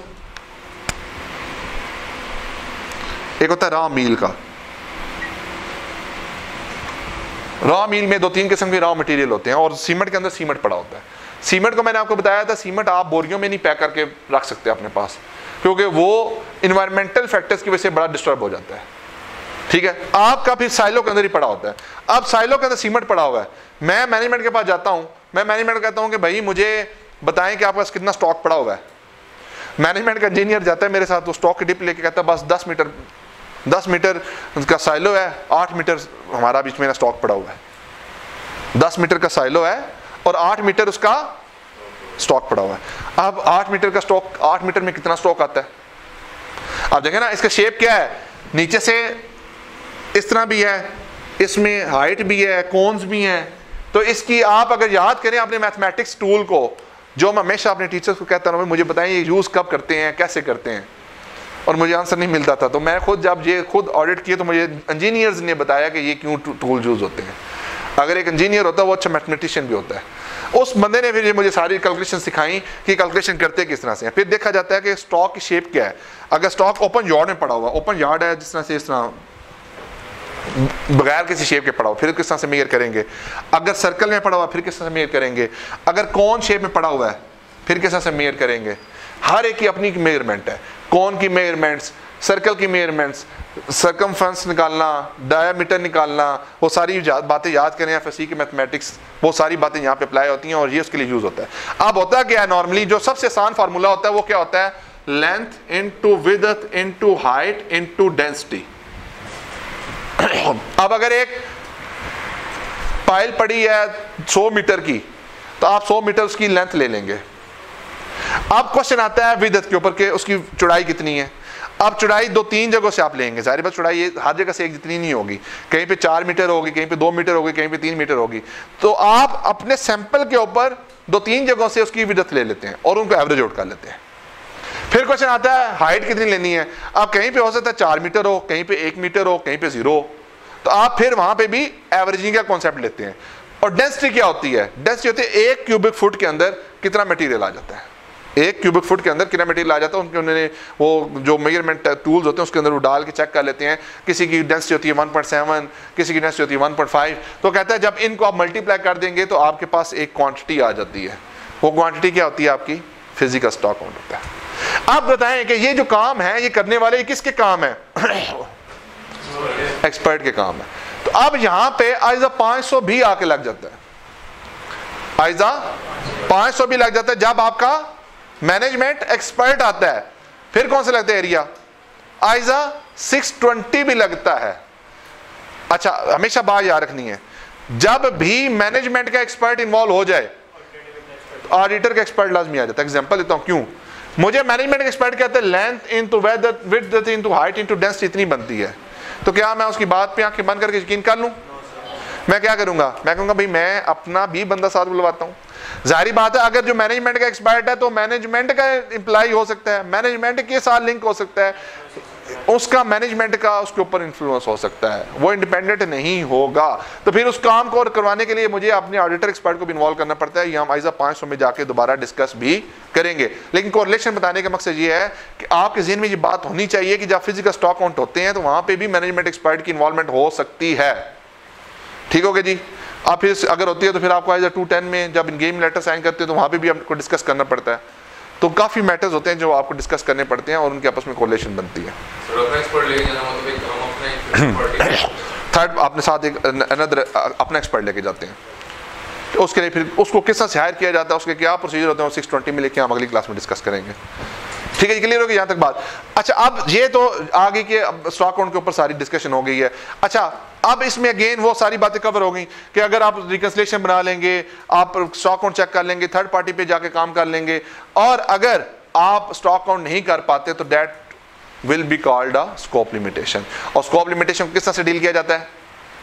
[SPEAKER 1] एक होता है रॉ मील का। रॉ मील में 2-3 किस्म के रॉ मटेरियल होते हैं और सीमेंट के अंदर सीमेंट पड़ा होता है। सीमेंट को मैंने आपको बताया था, सीमेंट आप बोरियों में नहीं पैक करके रख सकते अपने पास, क्योंकि वो इन्वायरमेंटल फैक्टर्स की वजह से बड़ा डिस्टर्ब हो जाता है। ठीक है, आपका फिर साइलो के अंदर ही पड़ा होता है। अब साइलो के अंदर सीमेंट पड़ा हुआ है, मैं मैनेजमेंट के पास जाता हूँ, मैं मैनेजमेंट कहता हूँ कि भाई मुझे बताएं कि आपके पास कितना स्टॉक पड़ा हुआ है। मैनेजमेंट का इंजीनियर जाता है मेरे साथ, वो स्टॉक की डिप लेके कहता है बस 10 मीटर का साइलो है, 8 मीटर हमारा बीच में स्टॉक पड़ा हुआ है। 10 मीटर का साइलो है और 8 मीटर उसका स्टॉक पड़ा हुआ है। अब 8 मीटर का स्टॉक, 8 मीटर में कितना स्टॉक आता है? आप देखें ना, इसका शेप क्या है, नीचे से इस तरह भी है, इसमें हाइट भी है, कोन्स भी हैं। तो इसकी आप अगर याद करें अपने मैथमेटिक्स टूल को, जो मैं हमेशा अपने टीचर्स को कहता हूँ मुझे बताएं ये यूज़ कब करते हैं, कैसे करते हैं, और मुझे आंसर नहीं मिलता था। तो मैं खुद जब ये खुद ऑडिट किए तो मुझे इंजीनियर्स ने बताया कि ये क्यों टूल यूज़ होते हैं। अगर एक इंजीनियर होता है वो अच्छा मैथमेटिशियन भी होता है। उस बंदे ने फिर मुझे सारी कैलकुलेशन सिखाई कि कैलकुलेशन करते किस तरह से हैं। फिर देखा जाता है कि स्टॉक की शेप क्या है। अगर स्टॉक ओपन यार्ड में पड़ा हुआ, ओपन यार्ड है जिस तरह से, इस तरह बगैर किसी शेप के पड़ा हुआ, फिर किस तरह से मेजर करेंगे। अगर सर्कल में पड़ा हुआ फिर किस तरह से मेजर करेंगे। अगर कौन शेप में पड़ा हुआ है फिर किस तरह से मेजर करेंगे। हर एक की अपनी मेजरमेंट है, कौन की मेजरमेंट्स, सर्कल की मेजरमेंट्स, सर्कमफ्रेंस निकालना, डायमीटर निकालना, वो सारी बातें याद करें, एफएससी की मैथमेटिक्स, वो सारी बातें यहाँ पे अप्लाई होती हैं और ये उसके लिए यूज होता है। अब होता क्या है, नॉर्मली जो सबसे आसान फार्मूला होता है वो क्या होता है, length into width into height into density. अब अगर एक पाइल पड़ी है 100 मीटर की, तो आप 100 मीटर उसकी लेंथ ले लेंगे। अब क्वेश्चन आता है विड्थ के ऊपर के उसकी चौड़ाई कितनी है। अब चौड़ाई 2-3 जगहों से आप लेंगे, सारी बात चौड़ाई हर जगह से एक जितनी नहीं होगी, कहीं पे 4 मीटर होगी, कहीं पे 2 मीटर होगी, कहीं पे 3 मीटर होगी। तो आप अपने सैंपल के ऊपर 2-3 जगहों से उसकी विड्थ ले लेते हैं और उनको एवरेज आउट कर लेते हैं। फिर क्वेश्चन आता है हाइट कितनी लेनी है। अब कहीं पे हो सकता है 4 मीटर हो, कहीं पे 1 मीटर हो, कहीं पे 0 हो, तो आप फिर वहां पे भी एवरेजिंग का कॉन्सेप्ट लेते हैं। और डेंसिटी क्या होती है, डेंसिटी होती है 1 क्यूबिक फुट के अंदर कितना मटेरियल आ जाता है। 1 क्यूबिक फुट के अंदर कितना मटेरियल आ जाता है, उनके उन्होंने वो जो मेजरमेंट टूल्स होते हैं उसके अंदर वो डाल के चेक कर लेते हैं। किसी की डेंसिटी होती है 1.7, किसी की डेंसिटी होती है 1.5। तो कहता है जब इनको आप मल्टीप्लाई कर देंगे तो आपके पास एक क्वांटिटी आ जाती है। वो क्वांटिटी क्या होती है, आपकी फिजिकल स्टॉक काउंट होता है। आप बताएं कि ये जो काम है ये करने वाले किसके काम है, एक्सपर्ट के काम है। तो अब यहां पे आइजा 500 भी आके लग जाता है, आइजा 500 भी लग जाता है जब आपका मैनेजमेंट एक्सपर्ट आता है। फिर कौन सा लगता है एरिया, आइजा 620 भी लगता है। अच्छा, हमेशा बात याद रखनी है, जब भी मैनेजमेंट का एक्सपर्ट इन्वॉल्व हो जाए तो ऑडिटर का एक्सपर्ट लाजमी आ जाता है। एग्जांपल देता हूं, क्यों मुझे मैनेजमेंट एक्सपर्ट कहते हैं length into width into height into density इतनी बनती है, तो क्या मैं उसकी बात पे आंखें बंद करके यकीन कर लूं? मैं क्या करूंगा, मैं कहूंगा भाई मैं अपना भी बंदा साथ बुलवाता हूं। जाहिर बात है अगर जो मैनेजमेंट का एक्सपर्ट है तो मैनेजमेंट का एम्प्लॉय हो सकता है, मैनेजमेंट के साथ लिंक हो सकता है, उसका मैनेजमेंट का उसके ऊपर इन्फ्लुएंस हो सकता है, वो इंडिपेंडेंट नहीं होगा। तो फिर उस काम को करवाने के लिए मुझे अपने ऑडिटर एक्सपर्ट को भी इन्वॉल्व करना पड़ता है। ये हम आइजा 500 में जाके दोबारा डिस्कस भी करेंगे। लेकिन कोरिलेशन बताने का मकसद ये है कि आपके ज़हन में ये बात होनी चाहिए कि जब फिजिकल स्टॉक काउंट होते हैं तो वहां पर भी मैनेजमेंट एक्सपर्ट की इन्वॉल्वमेंट हो सकती है। ठीक हो गया जी। आप फिर अगर होती है तो फिर आपको आइजा 210 में जब इन गेम लेटर साइन करते हैं तो वहां पे भी आपको डिस्कस करना पड़ता है। तो काफी मैटर्स होते हैं जो आपको डिस्कस करने पड़ते हैं और उनके आपस में कोरिलेशन बनती है। थर्ड अपने साथ एक अनदर अपना एक्सपर्ट लेके जाते हैं, तो उसके लिए फिर उसको किस तरह से हायर किया जाता है, उसके क्या प्रोसीजर होते हैं, 620 में लेके हम अगली क्लास में डिस्कस करेंगे। ठीक है, क्लियर होगी यहाँ तक बात। अच्छा, अब ये तो आगे के स्टॉक काउंट के ऊपर सारी डिस्कशन हो गई है। अच्छा, अब इसमें अगेन वो सारी बातें कवर हो गई कि अगर आप रिकंसिलिएशन बना लेंगे, आप स्टॉक काउंट चेक कर लेंगे, थर्ड पार्टी पे जाके काम कर लेंगे, और अगर आप स्टॉक काउंट नहीं कर पाते तो that will be called a scope limitation. और स्कोप लिमिटेशन किस तरह से डील किया जाता है,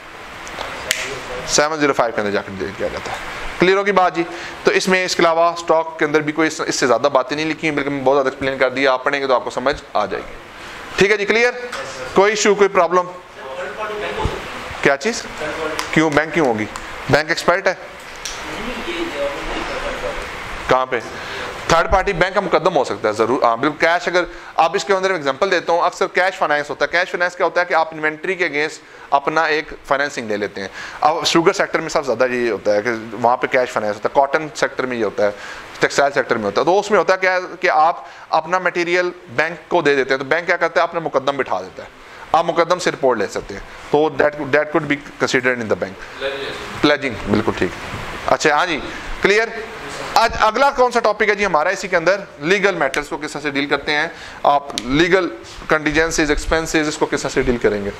[SPEAKER 1] 705 के अंदर जाकर डील किया जाता है। क्लियर होगी बात जी। तो इसमें इसके अलावा स्टॉक के अंदर भी कोई इससे ज्यादा बातें नहीं लिखी, बल्कि मैं बहुत ज्यादा एक्सप्लेन कर दिया, आप पढ़ेंगे तो आपको समझ आ जाएगी। ठीक है जी, क्लियर, कोई इशू कोई प्रॉब्लम? क्या चीज, क्यों बैंक क्यों होगी, बैंक एक्सपर्ट है कहाँ पे? थर्ड पार्टी बैंक का मुकदम हो सकता है जरूर, हाँ बिल्कुल। कैश, अगर आप इसके अंदर एग्जांपल देता हूँ, अक्सर कैश फाइनेंस होता है। कैश फाइनेंस क्या होता है कि आप इन्वेंट्री के अगेंस्ट अपना एक फाइनेंसिंग ले लेते हैं। अब शुगर सेक्टर में सबसे ज़्यादा ये होता है कि वहाँ पे कैश फाइनेंस होता है, कॉटन सेक्टर में ये होता है, टेक्सटाइल सेक्टर में होता है। तो उसमें होता है क्या कि आप अपना मटेरियल बैंक को दे देते हैं, तो बैंक क्या करता है, अपना मुकदम बिठा देता है, आप मुकदम से रिपोर्ट ले सकते हैं। तो that could be considered in the bank pledging. बिल्कुल ठीक। अच्छा हाँ जी, क्लियर। आज अगला कौन सा टॉपिक है जी हमारा इसी के अंदर, लीगल मैटर्स को किस तरह से डील करते हैं आप, लीगल कंटीजेंसीज, एक्सपेंसेस, इसको किस तरह से डील करेंगे।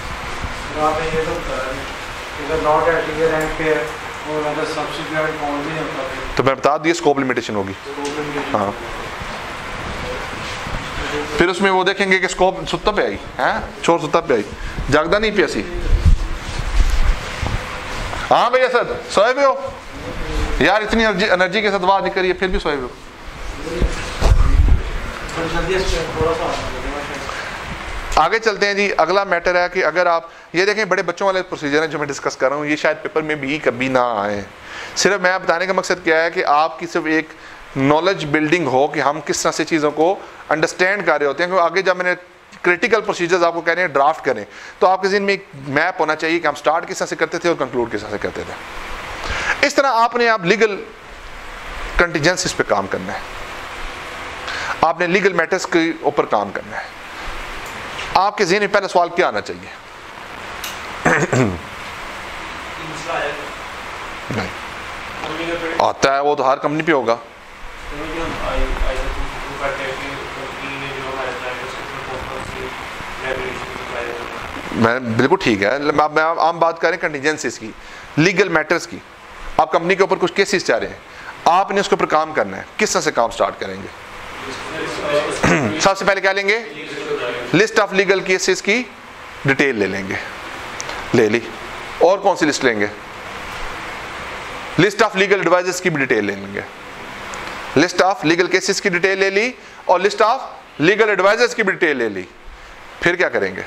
[SPEAKER 1] तो मैं बता दिए स्कोप लिमिटेशन होगी, हाँ। फिर उसमें वो देखेंगे कि स्कोप सुत्ता पे आई है, चोर सुत्ता पे आई, जागदा नहीं पियासी। हाँ भैया सर सोए भी हो यार, इतनी एनर्जी के साथ बात नहीं करिए, फिर भी सोए भी हो। आगे चलते हैं जी। अगला मैटर है कि अगर आप ये देखें, बड़े बच्चों वाले प्रोसीजर हैं जो मैं डिस्कस कर रहा हूँ, ये शायद पेपर में भी कभी ना आए। सिर्फ मैं बताने का मकसद क्या है कि आपकी सिर्फ एक नॉलेज बिल्डिंग हो कि हम किस तरह से चीज़ों को अंडरस्टैंड कर रहे होते हैं। क्योंकि आगे जब मैंने क्रिटिकल प्रोसीजर्स आपको कह रहे हैं ड्राफ्ट करें, तो आपके ज़हन में एक मैप होना चाहिए कि हम स्टार्ट किस तरह से करते थे और कंक्लूड किस तरह से करते थे। इस तरह आपने आप लीगल कंटीजेंसीज पे काम करना है, आपने लीगल मैटर्स के ऊपर काम करना है। आपके ज़हन में पहला सवाल क्या आना चाहिए? नहीं आता है, वो तो हर कंपनी पे होगा। मैं बिल्कुल ठीक है, मैं आम बात करें कंटीजेंसीज की, लीगल मैटर्स की। आप कंपनी के ऊपर कुछ केसेस चाह रहे हैं, आपने उसके ऊपर काम करना है। किस तरह से काम स्टार्ट करेंगे? सबसे पहले क्या लेंगे? लिस्ट ऑफ लीगल केसेस की डिटेल ले लेंगे, ले ली। और कौन सी लिस्ट लेंगे? लिस्ट ऑफ लीगल एडवाइजर्स की भी डिटेल ले लेंगे। लिस्ट ऑफ लीगल केसेस की डिटेल ले ली और लिस्ट ऑफ लीगल एडवाइजर्स की भी डिटेल ले ली। फिर क्या करेंगे?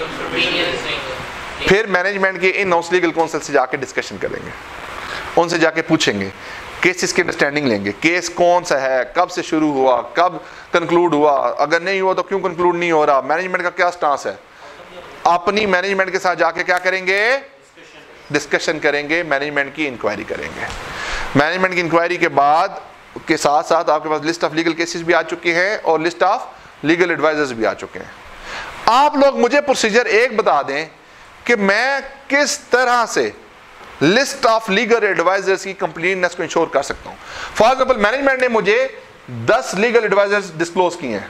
[SPEAKER 1] फिर मैनेजमेंट के इन हाउस लीगल काउंसिल से जाके डिस्कशन करेंगे, उनसे जाके पूछेंगे, केसेस की अंडरस्टैंडिंग लेंगे, केस कौन सा है, कब से शुरू हुआ, कब कंक्लूड हुआ, अगर नहीं हुआ तो क्यों कंक्लूड नहीं हो रहा, मैनेजमेंट का क्या स्टांस है। अपनी मैनेजमेंट के साथ जाके क्या करेंगे? डिस्कशन करेंगे, मैनेजमेंट की इंक्वायरी करेंगे। मैनेजमेंट की इंक्वायरी के बाद के साथ साथ आपके पास लिस्ट ऑफ लीगल केसेस भी आ चुके हैं और लिस्ट ऑफ लीगल एडवाइजर्स भी आ चुके हैं। आप लोग मुझे प्रोसीजर एक बता दें कि मैं किस तरह से लिस्ट ऑफ लीगल एडवाइजर्स की कंप्लीटनेस को इंश्योर कर सकता हूं। फॉर एग्जांपल मैनेजमेंट ने मुझे 10 लीगल एडवाइजर्स डिस्क्लोज किए हैं,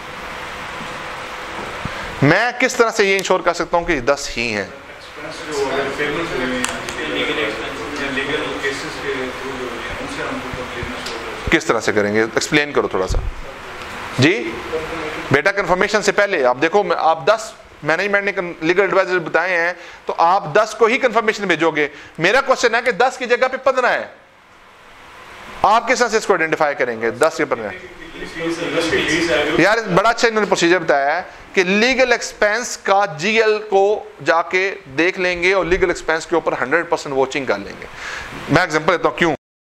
[SPEAKER 1] मैं किस तरह से ये इंश्योर कर सकता हूं कि 10 ही हैं? किस तरह से करेंगे? एक्सप्लेन करो थोड़ा सा जी। बेटा कंफर्मेशन से पहले आप देखो, आप 10 मैनेजमेंट ने लीगल एडवाइजर बताए हैं, तो आप 10 को ही कंफर्मेशन भेजोगे। मेरा क्वेश्चन है कि 10 की जगह पे 15 है, आप किस तरह से इसको आइडेंटिफाई करेंगे? 10 के 15 यार बड़ा अच्छा इन्होंने प्रोसीजर बताया है कि लीगल एक्सपेंस का जीएल को जाके देख लेंगे और लीगल एक्सपेंस के ऊपर 100% वॉचिंग कर लेंगे। मैं एग्जांपल देता हूं क्यों।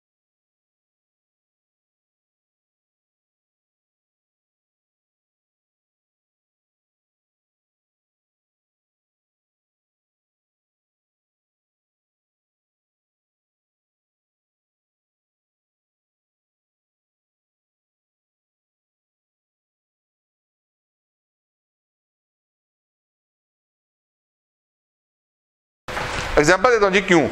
[SPEAKER 1] एग्जांपल देता हूं जी क्यों।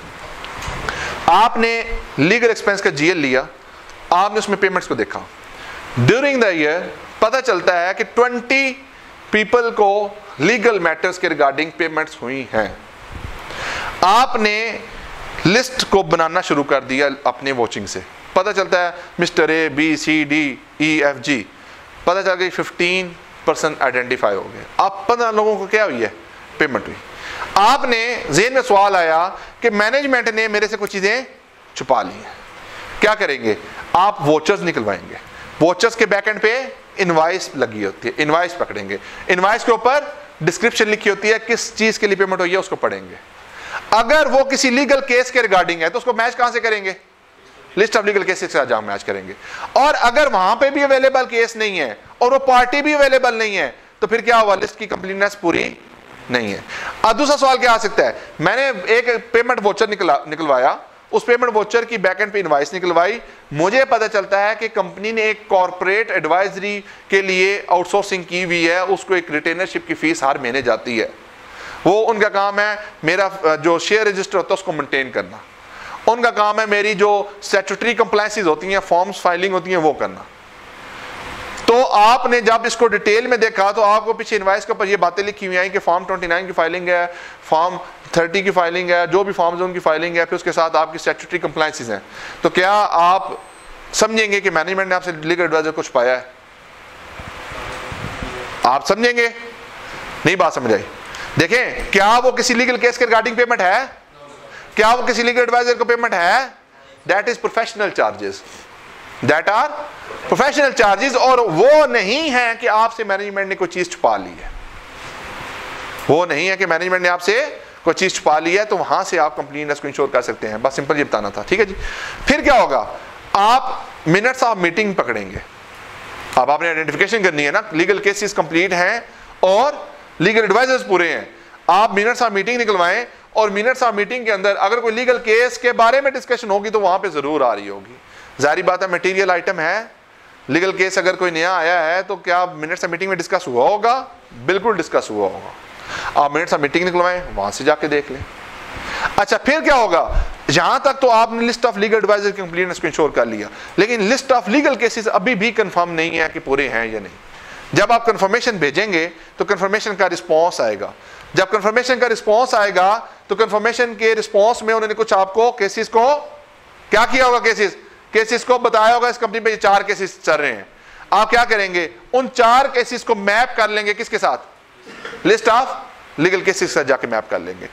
[SPEAKER 1] आपने लीगल एक्सपेंस का जीएल लिया, आपने उसमें पेमेंट्स को देखा, ड्यूरिंग द ईयर पता चलता है कि 20 पीपल को लीगल मैटर्स के रिगार्डिंग पेमेंट्स हुई हैं। आपने लिस्ट को बनाना शुरू कर दिया अपने वॉचिंग से, पता चलता है mister A B C D E F G, पता चल गई 15% आइडेंटिफाई हो गए। अब 15 लोगों को क्या हुई है? पेमेंट हुई। आपने ज़हन में सवाल आया कि मैनेजमेंट ने मेरे से कुछ चीज़ें छुपा ली हैं, क्या करेंगे? आप वोचर्स निकलवाएंगे, वोचर्स के बैक एंड पे इनवाइस लगी होती है, इनवाइस पकड़ेंगे, इनवाइस के ऊपर डिस्क्रिप्शन लिखी होती है, किस चीज़ के लिए पेमेंट हुई है उसको पढ़ेंगे। अगर वो किसी लीगल केस के रिगार्डिंग है तो उसको मैच कहाँ से करेंगे? लिस्ट ऑफ लीगल केसेस के साथ जहां मैच करेंगे। और अगर वहां पे भी अवेलेबल केस नहीं है और वो पार्टी भी अवेलेबल नहीं है तो फिर क्या हुआ, लिस्ट की कंप्लीटनेस पूरी नहीं है। अब दूसरा सवाल क्या आ सकता है, मैंने एक पेमेंट वोचर निकलवाया, उस पेमेंट वोचर की बैकएंड पे इनवॉइस निकलवाई, मुझे पता चलता है कि कंपनी ने एक कॉर्पोरेट एडवाइजरी के लिए आउटसोर्सिंग की हुई है, उसको एक रिटेनरशिप की फीस हर महीने जाती है। वो उनका काम है मेरा जो शेयर रजिस्टर होता है उसको मेंटेन करना, उनका काम है मेरी जो स्टैट्यूटरी कंप्लायंसेस होती हैं, फॉर्म्स फाइलिंग होती हैं वो करना। तो आपने जब इसको डिटेल में देखा तो आपको पीछे इनवॉइस के ऊपर ये बातें लिखी हुई आई कि फॉर्म 29 की फाइलिंग है, फॉर्म 30 की फाइलिंग है, जो भी फॉर्म्स उनकी फाइलिंग है, फिर उसके साथ आपकी स्टैट्यूटरी कंप्लायंसेस हैं। तो क्या आप समझेंगे कि मैनेजमेंट ने आपसे लीगल एडवाइजर कुछ पाया है? आप समझेंगे? नहीं बात समझ आई। देखें, क्या वो किसी लीगल केस के रिगार्डिंग पेमेंट है? क्या वो किसी लीगल एडवाइजर को पेमेंट है? That is professional charges, that are professional charges. और वो नहीं है कि आपसे मैनेजमेंट ने कोई चीज छुपा ली है, वो नहीं है कि मैनेजमेंट ने आपसे कोई चीज छुपा ली है तो वहां से आप कंप्लेंट को इंश्योर कर सकते हैं। बस सिंपल ये बताना था, ठीक है जी। फिर क्या होगा, आप मिनट्स ऑफ मीटिंग पकड़ेंगे। अब आपने आइडेंटिफिकेशन करनी है ना, लीगल केसेस कंप्लीट हैं और लीगल एडवाइजर्स पूरे हैं। आप मिनट्स ऑफ मीटिंग निकलवाएं और मिनट्स ऑफ मीटिंग के अंदर अगर कोई लीगल केस के बारे में डिस्कशन होगी तो वहां पे जरूर आ रही होगी। जाहिर बात है, मटेरियल आइटम है, लीगल केस अगर कोई नया आया है तो क्या मिनट्स ऑफ मीटिंग में डिस्कस हुआ होगा? बिल्कुल डिस्कस हुआ होगा। आप मिनट्स ऑफ मीटिंग निकलवाएं, वहां से जाके देख लें। अच्छा, फिर क्या होगा, यहां तक तो आपने लिस्ट ऑफ लीगल एडवाइजर की कंप्लीटनेस को इंश्योर कर लिया, लेकिन लिस्ट ऑफ लीगल केसेस अभी भी कंफर्म नहीं है कि पूरे हैं या नहीं। जब आप कंफर्मेशन भेजेंगे तो कंफर्मेशन का रिस्पॉन्स आएगा। जब कंफर्मेशन का रिस्पॉन्स आएगा तो कंफर्मेशन के रिस्पॉन्स में उन्होंने कुछ आपको केसेस को क्या किया होगा, केसेस को बताया होगा, इस कंपनी पे 4 केसेस चल रहे हैं। आप क्या करेंगे, उन 4 केसेस को मैप कर लेंगे किसके साथ, लिस्ट ऑफ लीगल केसेस के साथ जाके मैप कर लेंगे।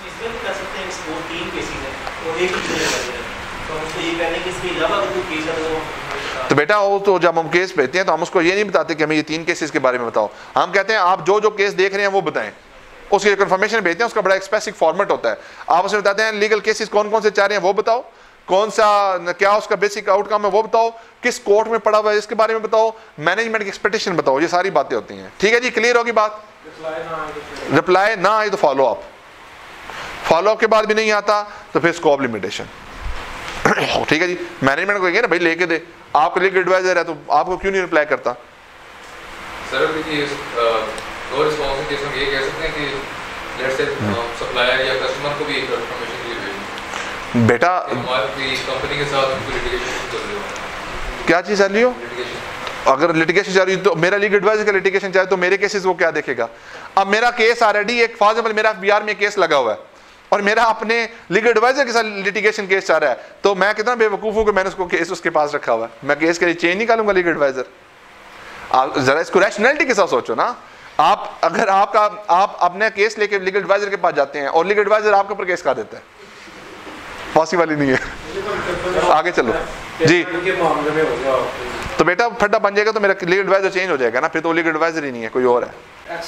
[SPEAKER 1] तो बेटा वो तो जब हम केस भेजते हैं तो हम उसको ये नहीं बताते कि हमें ये 3 केसेस के बारे में बताओ, हम कहते हैं आप जो जो केस देख रहे हैं वो बताएं। उसकी कंफर्मेशन भेजते हैं, उसका बड़ा स्पेसिफिक फॉर्मेट होता है। आप उसमें बताते हैं लीगल केसेस कौन कौन से चाह रहे हैं वो बताओ, कौन सा क्या उसका बेसिक आउटकम है वो बताओ, किस कोर्ट में पड़ा हुआ है इसके बारे में बताओ, मैनेजमेंट की एक्सपेक्टेशन बताओ, ये सारी बातें होती हैं। ठीक है जी, क्लियर होगी बात? रिप्लाई ना आए तो फॉलो अप, फॉलो अप के बाद भी नहीं आता तो फिर स्कोप लिमिटेशन। ठीक है जी, मैनेजमेंट को कहेंगे ना भाई लेके दे, आपका लीगल एडवाइजर है तो आपको क्यों नहीं रिप्लाई करता?
[SPEAKER 3] सर देखिए, दो रिस्पॉन्स केस में ये कह सकते हैं कि लेट्स से सप्लायर या कस्टमर को भी इन्फॉर्मेशन के लिए भेजें।
[SPEAKER 1] बेटा
[SPEAKER 3] हमारी कंपनी के साथ लिटिगेशन चल रही हो,
[SPEAKER 1] क्या चीज चल रही हो, अगर लिटिगेशन चल रही तो मेरा लीगल एडवाइजर का लिटिगेशन चाहे तो मेरे केसेस वो क्या देखेगा? अब मेरा केस ऑलरेडी एक फॉर एग्जांपल मेरा बिहार में केस लगा हुआ है और मेरा अपने लीगल एडवाइजर के साथ लिटिगेशन केस चल रहा है, तो मैं कितना बेवकूफ हूं कि मैंने उसको केस उसके पास रखा हुआ है। मैं केस के लिए चेंज निकालूंगा लीगल एडवाइजर? आप जरा इसको रैशनैलिटी के साथ सोचो ना। आप अगर आप अपने केस लेके लीगल एडवाइजर के पास जाते हैं और लीगल एडवाइजर आपके ऊपर केस कर देता है, पॉसिबल ही नहीं है। आगे चलो जी। तो बेटा फड्डा बन जाएगा तो मेरा लीगल एडवाइजर चेंज हो जाएगा ना, फिर तो लीगल एडवाइजर ही नहीं है, कोई और है।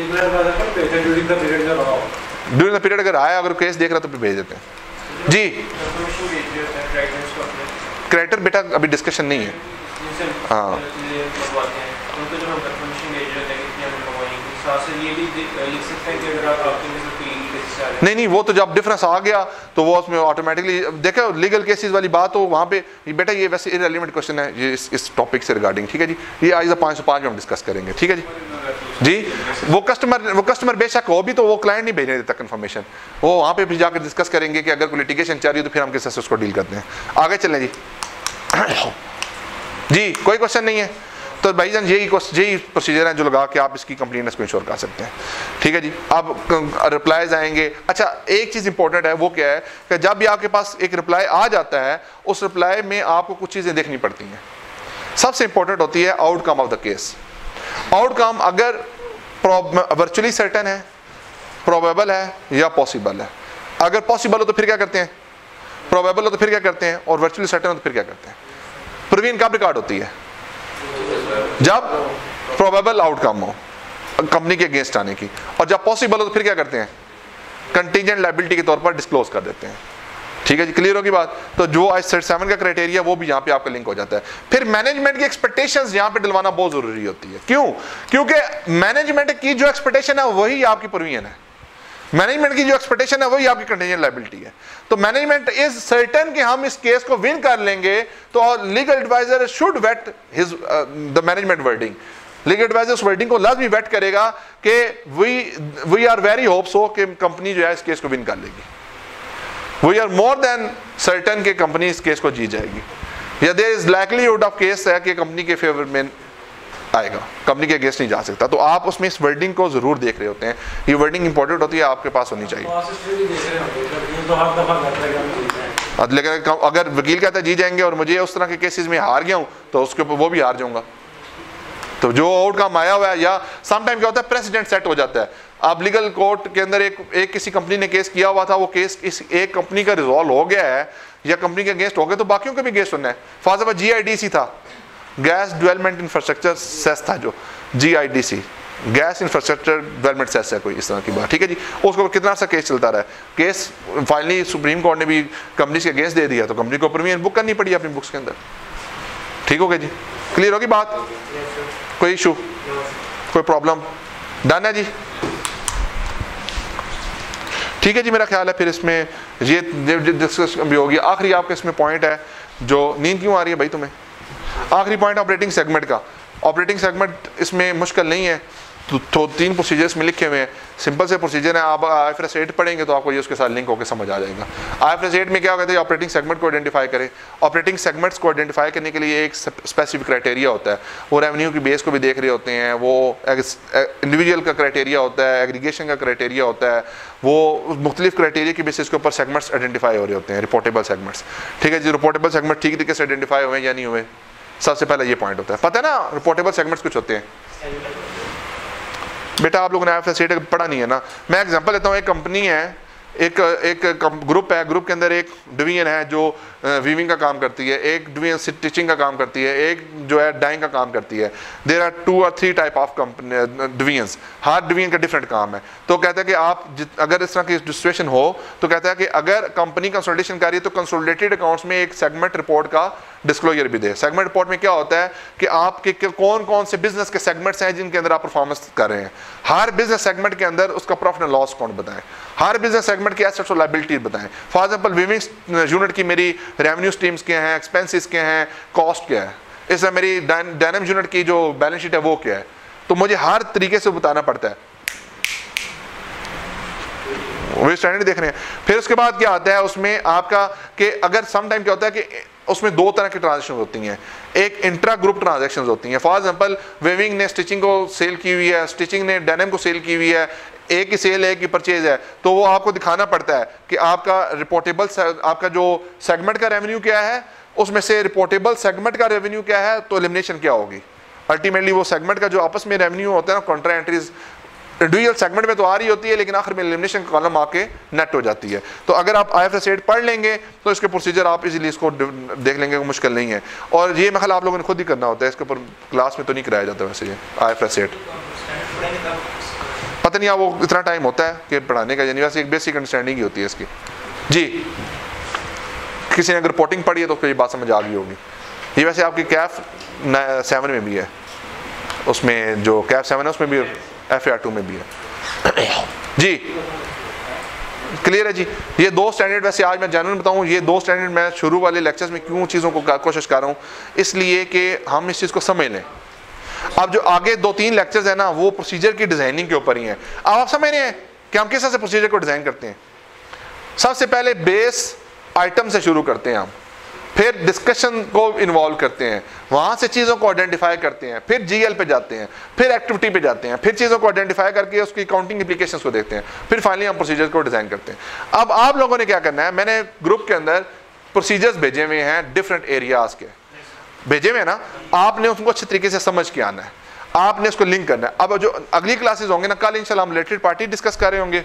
[SPEAKER 1] ड्यूरिंग द पीरियड अगर आया, अगर केस देख रहा तो फिर भेज देते हैं जी। क्रेडिटर बेटा अभी डिस्कशन नहीं है। हाँ नहीं, वो तो जब डिफरेंस आ गया तो वो उसमें ऑटोमेटिकली देखो लीगल केसेस वाली बात हो वहाँ पे बेटा, ये वैसे इररिलेवेंट क्वेश्चन है ये इस टॉपिक से रिगार्डिंग। ठीक है जी, ये आज 505 में हम डिस्कस करेंगे। ठीक है जी। वो कस्टमर बेशक हो भी तो वो क्लाइंट नहीं भेजने देता कंफर्मेशन, वो वहाँ पे फिर जाकर डिस्कस करेंगे कि अगर कोई लिटिगेशन चल रही है तो फिर हम किस उसको डील करते हैं। आगे चलें जी। जी कोई क्वेश्चन नहीं है तो भाईजान यही प्रोसीजर है जो लगा के आप इसकी कंप्लीटनेस को इंश्योर कर सकते हैं। ठीक है जी। अब रिप्लाईज आएंगे। अच्छा, एक चीज़ इंपॉर्टेंट है, वो क्या है कि जब भी आपके पास एक रिप्लाई आ जाता है उस रिप्लाई में आपको कुछ चीज़ें देखनी पड़ती हैं। सबसे इंपॉर्टेंट होती है outcome of the case. Outcome अगर वर्चुअली सर्टेन है, प्रोबेबल है या पॉसिबल है। अगर पॉसिबल हो तो फिर क्या करते हैं, प्रोबेबल हो तो फिर क्या करते हैं, और वर्चुअली सर्टेन हो तो फिर क्या करते हैं। प्रोविजन कब रिकॉर्ड होती है? जब प्रोबेबल आउटकम हो कंपनी के अगेंस्ट आने की, और जब पॉसिबल हो तो फिर क्या करते हैं, कंटीजेंट लायबिलिटी के तौर पर डिस्क्लोज कर देते हैं। ठीक है जी, क्लियर होगी बात। तो जो I-37 का क्राइटेरिया वो भी यहाँ पे आपका लिंक हो जाता है। फिर मैनेजमेंट की एक्सपेक्टेशंस यहाँ पे डलवाना बहुत जरूरी होती है। क्यों? क्योंकि मैनेजमेंट की जो एक्सपेक्टेशन है वही आपकी प्रोविजन है, मैनेजमेंट की जो एक्सपेक्टेशन है वही आपकी कंटीजेंट लायबिलिटी है। तो मैनेजमेंट इज सर्टेन कि हम इस केस को विन कर लेंगे, तो legal adviser should weight his the management wording. Legal adviser उस वर्डिंग को लाजमी वेट करेगा कि we are very hope so कि कंपनी जो है इस केस को विन कर लेगी। We are more than certain कि कंपनी इस केस को जीत जाएगी, या there is likelihood of case है कि कंपनी के फेवर में आएगा, कंपनी के अगेंस्ट नहीं जा सकता। तो आप उसमें इस वर्डिंग को जरूर देख रहे होते हैं, ये वर्डिंग इंपॉर्टेंट होती है, आपके पास होनी चाहिए। लेकिन अगर वकील कहता है जी जाएंगे और मुझे उस तरह के केसेस में हार गया हूं तो उसके ऊपर वो भी हार जाऊंगा। तो जो आउटकम आया हुआ है, या सम टाइम क्या होता है प्रेसिडेंट सेट हो जाता है। अब लीगल कोर्ट के अंदर एक किसी कंपनी ने केस किया हुआ था, वो केस इस एक कंपनी का रिजॉल्व हो गया है या कंपनी के अगेंस्ट हो गया, तो बाकियों के भी अगेंस्ट होना है। फॉर एग्जांपल GIDC था, गैस डेवलपमेंट इंफ्रास्ट्रक्चर सेस था, जो GIDC gas infrastructure development cess है, कोई इस तरह की बात, ठीक है जी। उसको कितना सा केस चलता रहा है, केस फाइनली सुप्रीम कोर्ट ने भी कंपनी के अगेंस्ट दे दिया, तो कंपनी को प्रीमियम बुक करनी पड़ी अपनी बुक्स के अंदर। ठीक हो गया जी, क्लियर होगी बात, कोई इशू, कोई प्रॉब्लम, डन है जी। ठीक है जी, मेरा ख्याल है फिर इसमें ये डिस्कशन भी होगी। आखिरी आपका इसमें पॉइंट है, जो नींद क्यों आ रही है भाई तुम्हें, आखिरी पॉइंट ऑपरेटिंग सेगमेंट का। ऑपरेटिंग सेगमेंट इसमें मुश्किल नहीं है, तो 3 प्रोसीजर्स में लिखे हुए हैं, सिंपल से प्रोसीजर है। आप IFRS 8 पढ़ेंगे तो आपको ये उसके साथ लिंक होकर समझ आ जाएगा। IFRS 8 में क्या कहते हैं, ऑपरेटिंग सेगमेंट को आइडेंटिफाई करें। ऑपरेटिंग सेगमेंट्स को आइडेंटिफाई करने के लिए एक स्पेसिफिक क्राइटेरिया होता है, वो रेवेन्यू की बेस को भी देख रहे होते हैं, वो इंडिविजुअल का क्राइटेरिया होता है, एग्रीगेशन का क्राइटेरिया होता है, वो मुख्तलिफ क्राइटेरिया की बेसिस के ऊपर सेगमेंट्स आइडेंटिफाई हो रहे होते हैं, रिपोर्टेबल सेगमेंट्स। ठीक है जी, रिपोर्टेबल सेगमेंट ठीक तरीके से आइडेंटिफाई हुए या नहीं हुए, सबसे पहले ये पॉइंट होता है। पता है ना रिपोर्टेबल सेगमेंट्स कुछ होते हैं, बेटा आप लोगों ने IFRS 8 पढ़ा नहीं है ना। मैं एग्जांपल लेता हूँ, एक कंपनी है, एक ग्रुप है, ग्रुप के अंदर एक डिवीजन है जो वीविंग का काम करती है, एक डिवीजन स्टिचिंग का काम करती है, एक जो है डाइंग का काम करती है। देयर आर 2 और 3 टाइप ऑफ डिवीजन्स, हर डिवीजन का डिफरेंट काम है। तो कहता है कि आप अगर इस तरह की सिचुएशन हो तो कहता है कि अगर कंपनी कंसोलिडेशन कर रही है तो कंसोलिडेटेड अकाउंट्स में एक सेगमेंट रिपोर्ट का डिस्क्लोजर भी दे। सेगमेंट रिपोर्ट में क्या होता है कि आपके कौन कौन से बिजनेस के सेगमेंट्स हैं जिनके अंदर आप परफॉर्मेंस कर रहे हैं, हर बिजनेस सेगमेंट के अंदर उसका प्रॉफिट एंड लॉस अकाउंट बताएं, हर बिजनेस सेगमेंट की एसेट्स और लायबिलिटी बताएं। फॉर एग्जांपल वीविंग यूनिट की मेरी रेवेन्यू स्ट्रीम्स क्या हैं, एक्सपेंसेस क्या हैं, कॉस्ट क्या है, इसमें मेरी डायनेमिक यूनिट की जो बैलेंस शीट है वो क्या है, तो मुझे हर तरीके से बताना पड़ता है, वो स्टैंडर्ड देख रहे हैं। फिर उसके बाद क्या आता है उसमें आपका कि अगर सम टाइम क्या होता है कि उसमें 2 तरह की ट्रांजेक्शन होती हैं, एक इंट्रा ग्रुप ट्रांजेक्शन होती हैं। फॉर एग्जांपल वेविंग ने स्टिचिंग को सेल की हुई है, स्टिचिंग ने डेनिम को सेल की हुई है, एक ही सेल है, एक ही परचेज है, तो वो आपको दिखाना पड़ता है कि आपका रिपोर्टेबल आपका जो सेगमेंट का रेवेन्यू क्या है, उसमें से रिपोर्टेबल सेगमेंट का रेवेन्यू क्या है, तो एलिमिनेशन क्या होगी। अल्टीमेटली वो सेगमेंट का जो आपस में रेवेन्यू होता है ना, कॉन्ट्रा एंट्रीज इंडिविजुअल सेगमेंट में तो आ रही होती है, लेकिन आखिर में एलिमिनेशन कॉलम आके नेट हो जाती है। तो अगर आप IFRS 8 पढ़ लेंगे तो इसके प्रोसीजर आप इजीली इसको देख लेंगे, मुश्किल नहीं है। और ये मैं आप लोगों ने खुद ही करना होता है, इसके ऊपर क्लास में तो नहीं कराया जाता वैसे ये IFRS 8। पता नहीं वो इतना टाइम होता है कि पढ़ाने का, यानी वैसे एक बेसिक अंडरस्टैंडिंग ही होती है इसकी। जी, किसी ने अगर रिपोर्टिंग पढ़ी है तो उसको ये बात समझ आ गई होगी। ये वैसे आपकी कैफ 7 में भी है, उसमें जो कैफ 7 है उसमें भी, FAR 2 में भी है। जी क्लियर है जी। ये 2 स्टैंडर्ड, वैसे आज मैं जेन्युइन बताऊं, ये 2 स्टैंडर्ड मैं शुरू वाले लेक्चर्स में क्यों चीज़ों को कोशिश कर रहा हूँ, इसलिए कि हम इस चीज़ को समझ लें। अब जो आगे 2-3 लेक्चर्स है ना, वो प्रोसीजर की डिज़ाइनिंग के ऊपर ही है। अब आप समझ रहे हैं कि हम किस तरह से प्रोसीजर को डिज़ाइन करते हैं। सबसे पहले बेस आइटम से शुरू करते हैं हम, फिर डिस्कशन को इन्वॉल्व करते हैं, वहाँ से चीज़ों को आइडेंटिफाई करते हैं, फिर GL पे जाते हैं, फिर एक्टिविटी पे जाते हैं, फिर चीज़ों को आइडेंटिफाई करके उसकी अकाउंटिंग इम्प्लीकेशंस को देखते हैं, फिर फाइनली हम प्रोसीजर को डिज़ाइन करते हैं। अब आप लोगों ने क्या करना है, मैंने ग्रुप के अंदर प्रोसीजर्स भेजे हुए हैं, डिफरेंट एरियाज़ के भेजे हुए हैं ना, आपने उसको अच्छे तरीके से समझ के आना है, आपने उसको लिंक करना है। अब जो अगली क्लासेस होंगे ना, कल इंशाल्लाह हम रिलेटेड पार्टी डिस्कस कर रहे होंगे,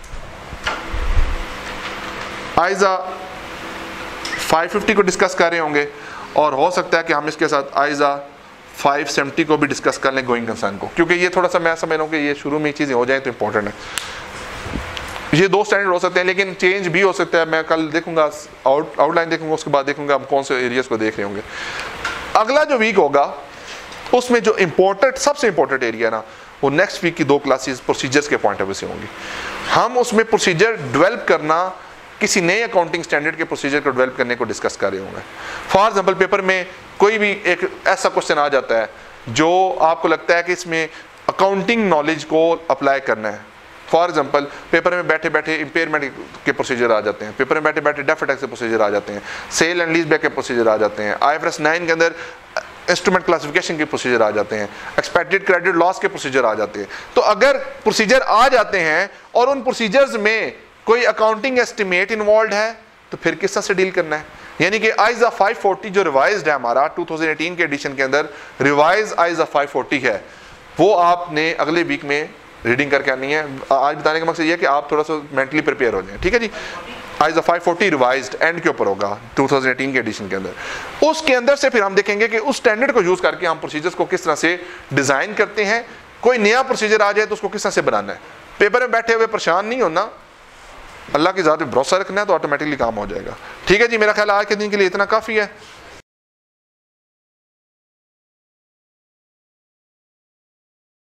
[SPEAKER 1] आइजा 550 को डिस्कस कर रहे होंगे, और हो सकता है कि हम इसके साथ आइजा 570 को भी डिस्कस कर लें गोइंग कंसर्न को, क्योंकि ये थोड़ा सा मैं समझ रहा हूँ कि ये शुरू में चीज़ें हो जाए तो इंपॉर्टेंट है। ये 2 स्टैंडर्ड हो सकते हैं, लेकिन चेंज भी हो सकता है। मैं कल देखूंगा, आउटलाइन देखूंगा, उसके बाद देखूंगा हम कौन से एरियाज को देख रहे होंगे। अगला जो वीक होगा उसमें जो इम्पोर्टेंट, सबसे इम्पोर्टेंट एरिया ना, वो नेक्स्ट वीक की 2 क्लासेस प्रोसीजर्स के पॉइंट ऑफ व्यू से होंगी। हम उसमें प्रोसीजर डेवलप करना, किसी नए अकाउंटिंग स्टैंडर्ड के प्रोसीजर को डेवलप करने को डिस्कस कर रहे होंगे। फॉर एग्जांपल पेपर में कोई भी एक ऐसा क्वेश्चन आ जाता है जो आपको लगता है कि इसमें अकाउंटिंग नॉलेज को अप्लाई करना है। फॉर एग्जांपल पेपर में बैठे बैठे इम्पेयरमेंट के प्रोसीजर आ जाते हैं, पेपर में बैठे बैठे डेफर्ड टैक्स के प्रोसीजर आ जाते हैं, सेल एंड लीज बैक के प्रोसीजर आ जाते हैं, IFRS 9 के अंदर इंस्ट्रूमेंट क्लासिफिकेशन के प्रोसीजर आ जाते हैं, एक्सपेक्टेड क्रेडिट लॉस के प्रोसीजर आ जाते हैं। तो अगर प्रोसीजर आ जाते हैं और उन प्रोसीजर्स में कोई अकाउंटिंग एस्टिमेट इन्वॉल्व है तो फिर किस तरह से डील करना है। यानी कि आइजा 540 जो रिवाइज्ड है हमारा 2018 के एडिशन के अंदर, रिवाइज आइजा 540 है, वो आपने अगले वीक में रीडिंग करके आनी है। आज बताने का मकसद ये है कि आप थोड़ा सा मेंटली प्रिपेयर हो जाएं, ठीक है जी। आइजा 540 रिवाइज्ड एंड के ऊपर होगा 2018 के एडिशन के अंदर। उसके अंदर से फिर हम देखेंगे कि उस स्टैंडर्ड को यूज करके हम प्रोसीजर्स को किस तरह से डिजाइन करते हैं। कोई नया प्रोसीजर आ जाए तो उसको किस तरह से बनाना है। पेपर में बैठे हुए परेशान नहीं होना, अल्लाह की ज़ात पे भरोसा रखना है तो ऑटोमेटिकली काम हो जाएगा। ठीक है जी, मेरा ख्याल आज के दिन के लिए इतना काफ़ी है।